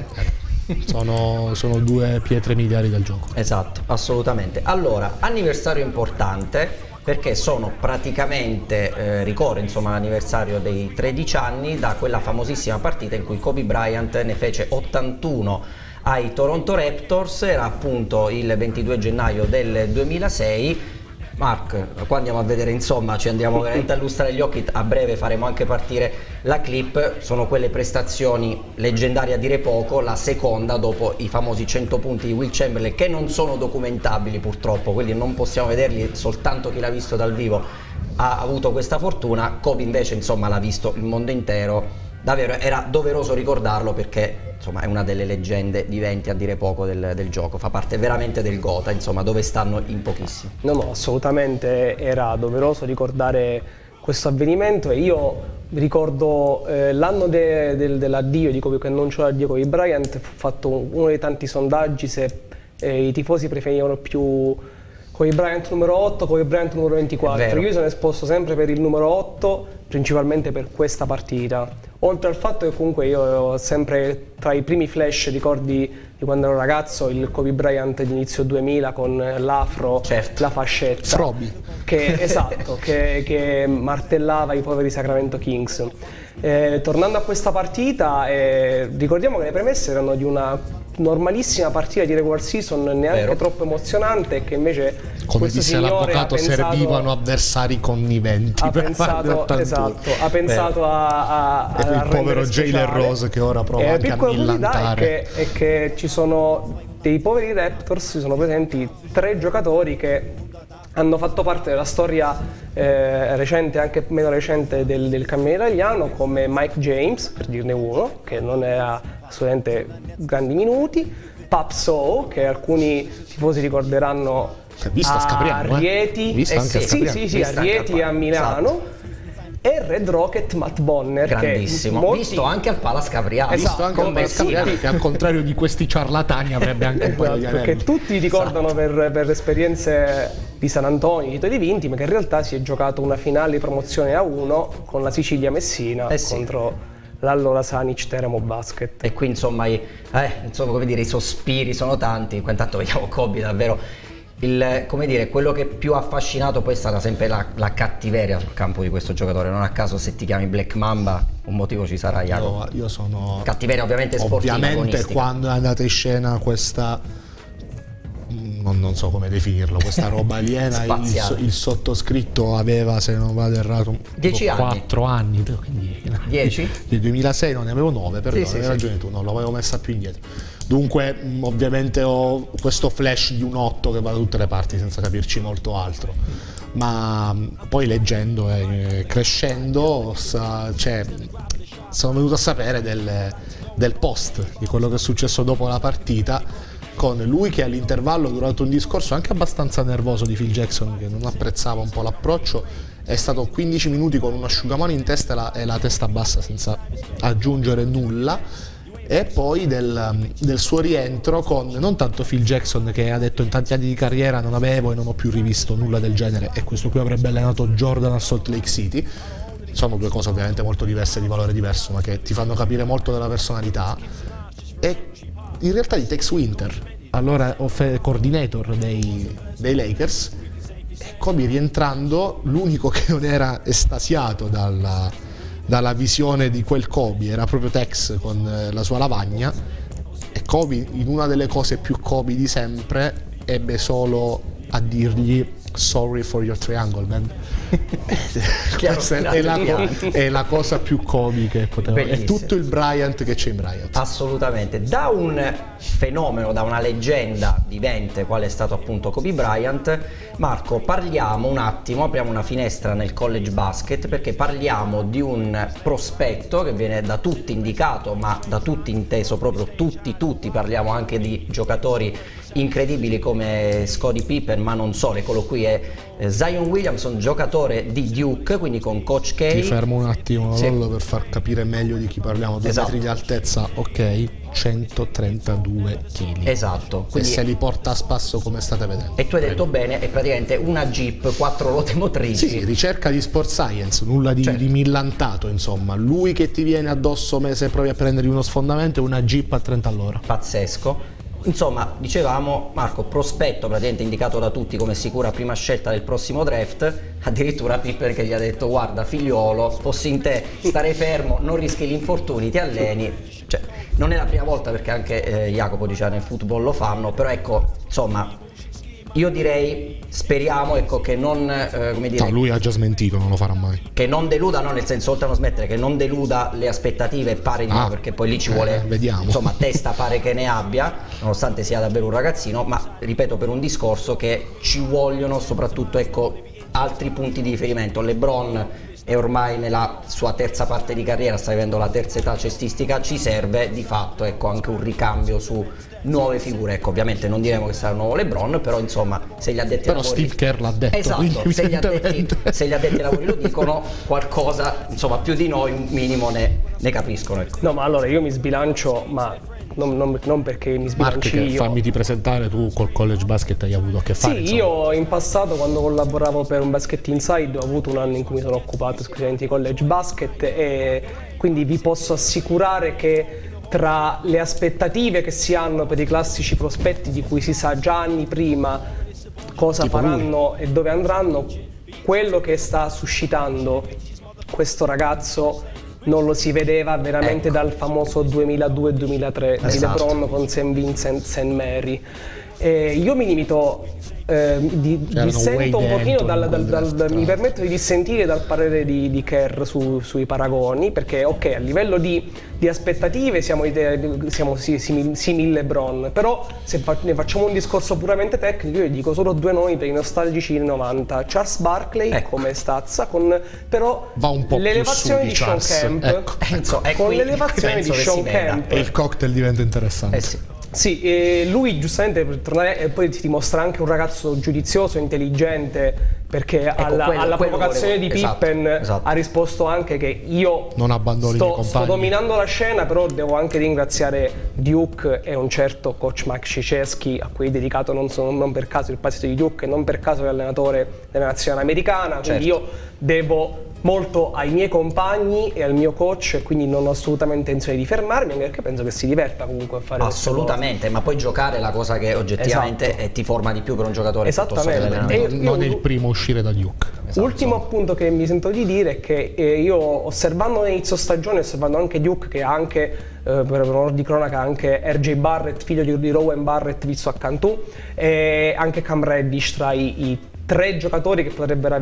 Sono due pietre miliari del gioco. Esatto, assolutamente. Allora, anniversario importante, perché sono praticamente, ricorre insomma l'anniversario dei 13 anni da quella famosissima partita in cui Kobe Bryant ne fece 81 ai Toronto Raptors. Era appunto il 22 gennaio del 2006. Mark, qua andiamo a vedere, insomma, ci andiamo veramente a lustrare gli occhi, a breve faremo anche partire la clip. Sono quelle prestazioni leggendarie a dire poco, la seconda dopo i famosi 100 punti di Will Chamberlain, che non sono documentabili purtroppo, quindi non possiamo vederli, soltanto chi l'ha visto dal vivo ha avuto questa fortuna. Kobe invece insomma l'ha visto il mondo intero. Davvero era doveroso ricordarlo, perché insomma è una delle leggende viventi a dire poco del gioco, fa parte veramente del Gotha, insomma, dove stanno in pochissimi. No, assolutamente era doveroso ricordare questo avvenimento, e io ricordo l'anno dell'addio di Kobe, che non c'era l'addio Kobe Bryant, ho fatto uno dei tanti sondaggi se i tifosi preferivano più Kobe Bryant numero 8, Kobe Bryant numero 24. Io sono esposto sempre per il numero 8, principalmente per questa partita. Oltre al fatto che comunque io ho sempre tra i primi flash ricordi di quando ero ragazzo il Kobe Bryant di inizio 2000 con l'afro, la fascetta. Froby. Esatto, che martellava i poveri Sacramento Kings. Tornando a questa partita, ricordiamo che le premesse erano di una normalissima partita di regular season, neanche troppo emozionante, che invece, come disse l'avvocato, servivano avversari conniventi. Ha pensato a il povero Jalen Rose, che ora prova anche a millantare. È che ci sono dei poveri Raptors, ci sono presenti 3 giocatori che hanno fatto parte della storia recente, anche meno recente, del cammino italiano, come Mike James, per dirne uno, che non era assolutamente grandi minuti, Pap Sow, che alcuni tifosi ricorderanno a Rieti, a Rieti e a Milano, e Red Rocket Matt Bonner, grandissimo, che visto anche al Palace Capriati, che al contrario di questi ciarlatani avrebbe anche un paio di anelli, perché tutti ricordano per esperienze di San Antonio, di titoli vinti, ma che in realtà si è giocato una finale di promozione a 1 con la Sicilia Messina contro l'allora Sanic Teramo Basket. E qui insomma, come dire, i sospiri sono tanti. Intanto vediamo Kobe, davvero come dire, quello che più ha affascinato poi è stata sempre la cattiveria sul campo di questo giocatore. Non a caso, se ti chiami Black Mamba, un motivo ci sarà, Jacopo. Io sono cattiveria ovviamente sportiva, ovviamente agonistica. Quando è andata in scena questa, non so come definirlo, questa roba aliena, il sottoscritto aveva, se non vado errato, 10 anni. 4 anni, quindi 10? Nel 2006 non ne avevo 9, però hai ragione tu, non l'avevo messa più indietro. Dunque ovviamente ho questo flash di un 8 che va da tutte le parti senza capirci molto altro, ma poi leggendo e crescendo sono venuto a sapere del post, di quello che è successo dopo la partita, con lui che all'intervallo, durante un discorso anche abbastanza nervoso di Phil Jackson, che non apprezzava un po' l'approccio, è stato 15 minuti con un asciugamano in testa e la testa bassa senza aggiungere nulla. E poi del suo rientro con non tanto Phil Jackson, che ha detto in tanti anni di carriera non avevo e non ho più rivisto nulla del genere, e questo qui avrebbe allenato Jordan a Salt Lake City. Sono due cose ovviamente molto diverse, di valore diverso, ma che ti fanno capire molto della personalità. E in realtà di Tex Winter, allora coordinator dei Lakers, e Kobe rientrando, l'unico che non era estasiato dalla visione di quel Kobe era proprio Tex con la sua lavagna, e Kobe, in una delle cose più Kobe di sempre, ebbe solo a dirgli "sorry for your triangle, man". Questa è la cosa più Kobe che poteva. Bellissimo. È tutto il Bryant che c'è in Bryant. Assolutamente. Da un fenomeno, da una leggenda vivente quale è stato appunto Kobe Bryant, Marco, parliamo un attimo, apriamo una finestra nel college basket, perché parliamo di un prospetto che viene da tutti indicato, ma da tutti inteso proprio tutti, parliamo anche di giocatori incredibili come Scottie Pippen, ma non solo. Eccolo qui, è Zion Williamson, giocatore di Duke, quindi con Coach K. Ti fermo un attimo, Sì. Lollo, per far capire meglio di chi parliamo. 2 Esatto. metri di altezza, ok, 132 kg. Esatto. E Quindi se li porta a spasso come state vedendo. E tu hai detto bene, è praticamente una Jeep 4 ruote motrici. Sì, ricerca di sport science, nulla di, Certo. di millantato, insomma. Lui che ti viene addosso se provi a prendergli uno sfondamento, una Jeep a 30 all'ora. Pazzesco. Insomma, dicevamo, Marco, prospetto praticamente indicato da tutti come sicura prima scelta del prossimo draft, addirittura Pippen che gli ha detto: guarda figliolo, fossi in te, stare fermo, non rischi gli infortuni, ti alleni. Cioè, non è la prima volta, perché anche Jacopo diceva nel football lo fanno, però ecco, insomma, io direi, speriamo, ecco, che non, come dire, No, lui ha già smentito, non lo farà mai. che non deluda, no, nel senso, oltre a non smettere, che non deluda le aspettative, pare di no, perché poi lì ci vuole, vediamo. insomma, testa pare che ne abbia, nonostante sia davvero un ragazzino, ma ripeto, per un discorso che ci vogliono soprattutto, ecco, altri punti di riferimento. LeBron è ormai nella sua terza parte di carriera, sta vivendo la terza età cestistica, ci serve di fatto, ecco, anche un ricambio su nuove figure. Ecco, ovviamente non diremo che sarà il nuovo LeBron, però insomma, se gli addetti ai Però lavori, Steve Kerr l'ha detto, esatto, quindi se gli evidentemente. addetti ai lavori lo dicono, qualcosa, insomma, più di noi un minimo ne capiscono, ecco. No, ma allora io mi sbilancio, ma non perché mi Mark, sbilanci che io. fammi presentare, tu col college basket hai avuto a che fare. Sì, insomma. io in passato, quando collaboravo per un Basket Inside, ho avuto un anno in cui mi sono occupato esclusivamente di college basket, e quindi vi posso assicurare che tra le aspettative che si hanno per i classici prospetti di cui si sa già anni prima cosa Tipo faranno e dove andranno, quello che sta suscitando questo ragazzo non lo si vedeva veramente dal famoso 2002-2003 di Esatto. LeBron con St. Vincent, St. Mary. Io mi limito, dissento un pochino mi permetto di dissentire dal parere di Kerr sui paragoni, perché ok, a livello di aspettative siamo simili LeBron, però se ne facciamo un discorso puramente tecnico, io dico solo 2 nomi per i nostalgici del 90: Charles Barkley come stazza, però va un po' l'elevazione più di su Sean Charles. Camp, con l'elevazione di Sean Camp, il cocktail diventa interessante. Sì, lui giustamente, per tornare, e poi ti dimostra anche un ragazzo giudizioso, intelligente, perché alla provocazione di Pippen ha risposto anche che io non abbandoni i miei compagni. sto dominando la scena, però devo anche ringraziare Duke e un certo coach Mike Krzyzewski, a cui è dedicato non per caso il passato di Duke e non per caso è allenatore della nazionale americana, quindi io devo molto ai miei compagni e al mio coach, e quindi non ho assolutamente intenzione di fermarmi, anche perché penso che si diverta comunque a fare assolutamente, ma poi giocare è la cosa che oggettivamente ti forma di più per un giocatore. Esattamente. Non è il primo a uscire da Duke. Ultimo appunto che mi sento di dire è che io, osservando l'inizio stagione, osservando anche Duke, che ha anche per onore di cronaca anche RJ Barrett, figlio di Rowan Barrett visto a Cantù, e anche Cam Reddish tra i 3 giocatori che potrebbero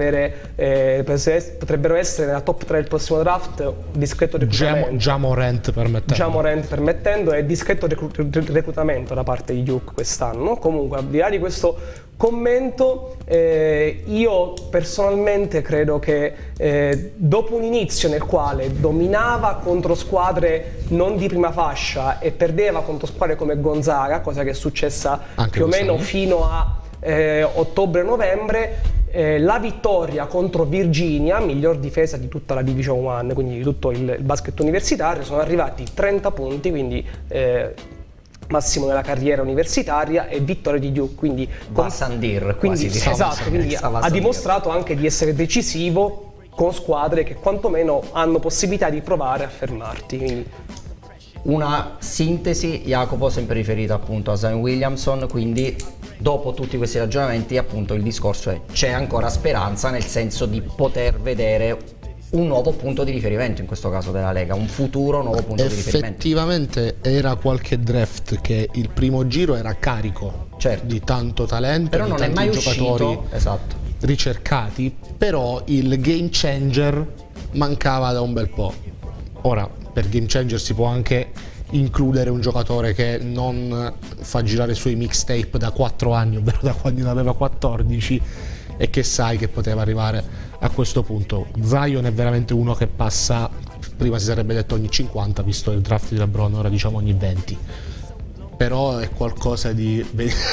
essere nella top 3 del prossimo draft, discreto reclutamento. Ja Morant permettendo, e discreto reclutamento da parte di Duke quest'anno. Comunque, al di là di questo commento, io personalmente credo che dopo un inizio nel quale dominava contro squadre non di prima fascia e perdeva contro squadre come Gonzaga, cosa che è successa anche più o meno fino a ottobre-novembre, la vittoria contro Virginia, miglior difesa di tutta la Division 1, quindi di tutto il basket universitario, sono arrivati 30 punti, quindi massimo nella carriera universitaria, e vittoria di Duke, quindi ha dimostrato anche di essere decisivo con squadre che quantomeno hanno possibilità di provare a fermarti. Quindi una sintesi, Jacopo, sempre riferita appunto a Zion Williamson, quindi dopo tutti questi ragionamenti appunto il discorso è: c'è ancora speranza, nel senso di poter vedere un nuovo punto di riferimento, in questo caso della Lega, un futuro nuovo punto di riferimento. Effettivamente era qualche draft che il primo giro era carico di tanto talento, però di non è tanti mai giocatori ricercati, però il game changer mancava da un bel po'. Ora, per game changer si può anche includere un giocatore che non fa girare i suoi mixtape da 4 anni, ovvero da quando ne aveva 14, e che sai che poteva arrivare a questo punto. Zion è veramente uno che passa, prima si sarebbe detto ogni 50, visto il draft di LeBron, ora diciamo ogni 20. però è qualcosa di...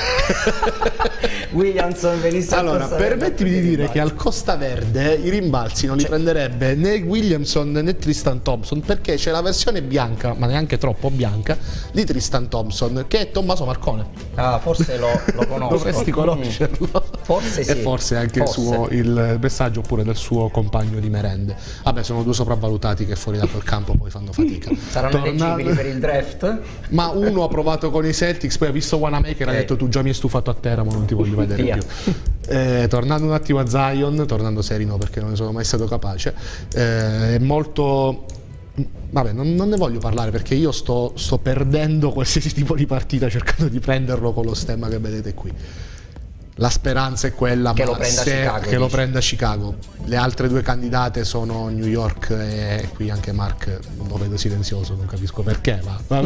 Williamson venisse allora, permettimi di dire che al Costa Verde i rimbalzi non li prenderebbe né Williamson né Tristan Thompson, perché c'è la versione bianca, ma neanche troppo bianca, di Tristan Thompson, che è Tommaso Marcone. Ah, forse lo conosco. Dovresti conoscerlo. Forse sì. E forse anche il messaggio oppure del suo compagno di merende. Vabbè, sono due sopravvalutati che fuori da quel campo poi fanno fatica. Saranno eleggibili per il draft? Ma uno ha provato con i Celtics, poi ha visto Wanamaker e ha detto tu già mi hai stufato a terra, ma non ti voglio vedere più. Tornando un attimo a Zion, tornando serino perché non ne sono mai stato capace, è molto... Vabbè, non ne voglio parlare perché io sto perdendo qualsiasi tipo di partita cercando di prenderlo con lo stemma che vedete qui. La speranza è quella che lo prenda Chicago. Le altre due candidate sono New York e qui anche Mark lo vedo silenzioso, non capisco perché, ma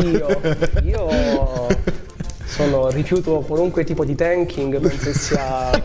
io rifiuto qualunque tipo di tanking, penso sia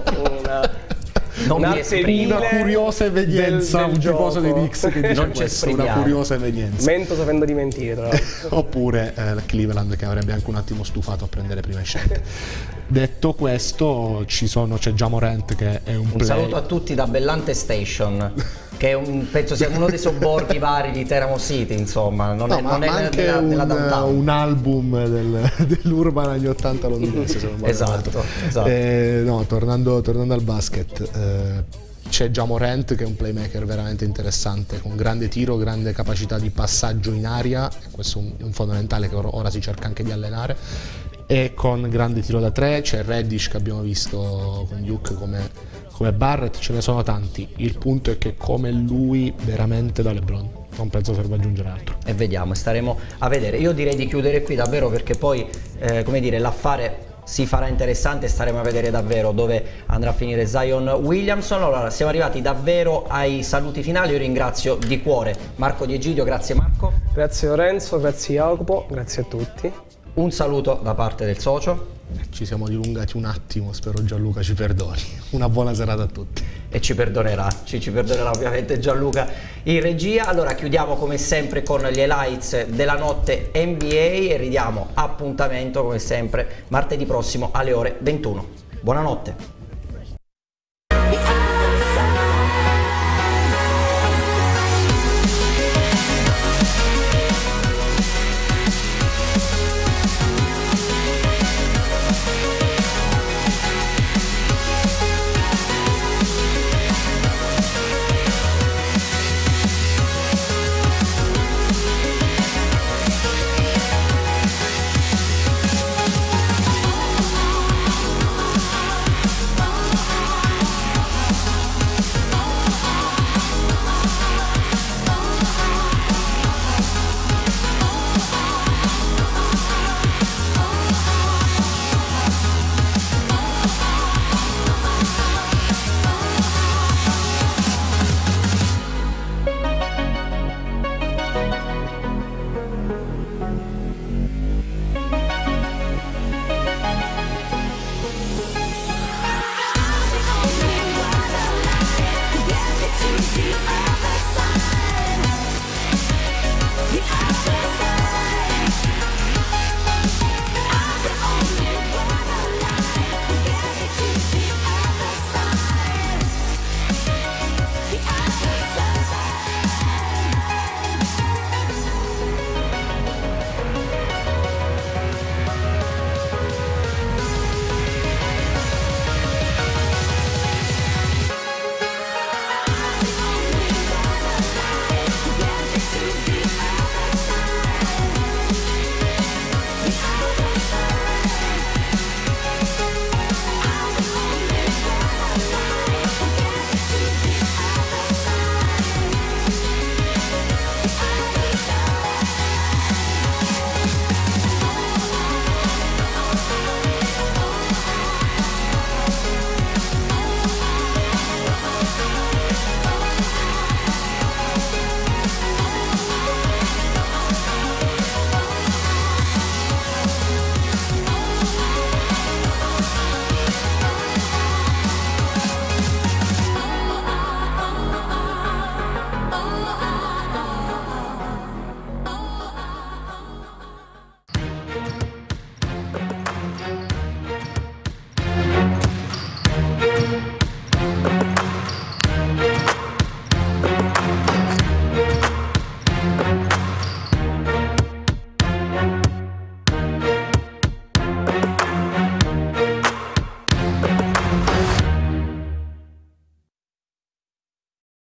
una curiosa evenienza, un tifoso dei Knicks che dice non questo, una curiosa evenienza. Mento sapendo di mentire, tra l'altro. Oppure Cleveland, che avrebbe anche un attimo stufato a prendere prime scelte. Detto questo, c'è Ja Morant che è un saluto a tutti da Bellante Station, che penso sia uno dei sobborghi vari di Teramo City, insomma, non è anche nella downtown. Un album dell'Urban anni 80 londinese, se non esatto. No, tornando al basket, c'è Ja Morant che è un playmaker veramente interessante, con grande tiro, grande capacità di passaggio in aria, e questo è un fondamentale che ora si cerca anche di allenare, e con grande tiro da tre. C'è Reddish che abbiamo visto con Duke come Barrett, ce ne sono tanti. Il punto è che come lui veramente da LeBron non penso serva aggiungere altro. E vediamo, staremo a vedere. Io direi di chiudere qui davvero, perché poi come dire, l'affare si farà interessante e staremo a vedere davvero dove andrà a finire Zion Williamson. Allora, siamo arrivati davvero ai saluti finali. Io ringrazio di cuore Marco Di Egidio, grazie Marco. Grazie Lorenzo, grazie Jacopo, grazie a tutti. Un saluto da parte del socio. Ci siamo dilungati un attimo, spero Gianluca ci perdoni. Una buona serata a tutti. E ci perdonerà ovviamente Gianluca in regia. Allora chiudiamo come sempre con gli highlights della notte NBA e ridiamo appuntamento come sempre martedì prossimo alle ore 21. Buonanotte.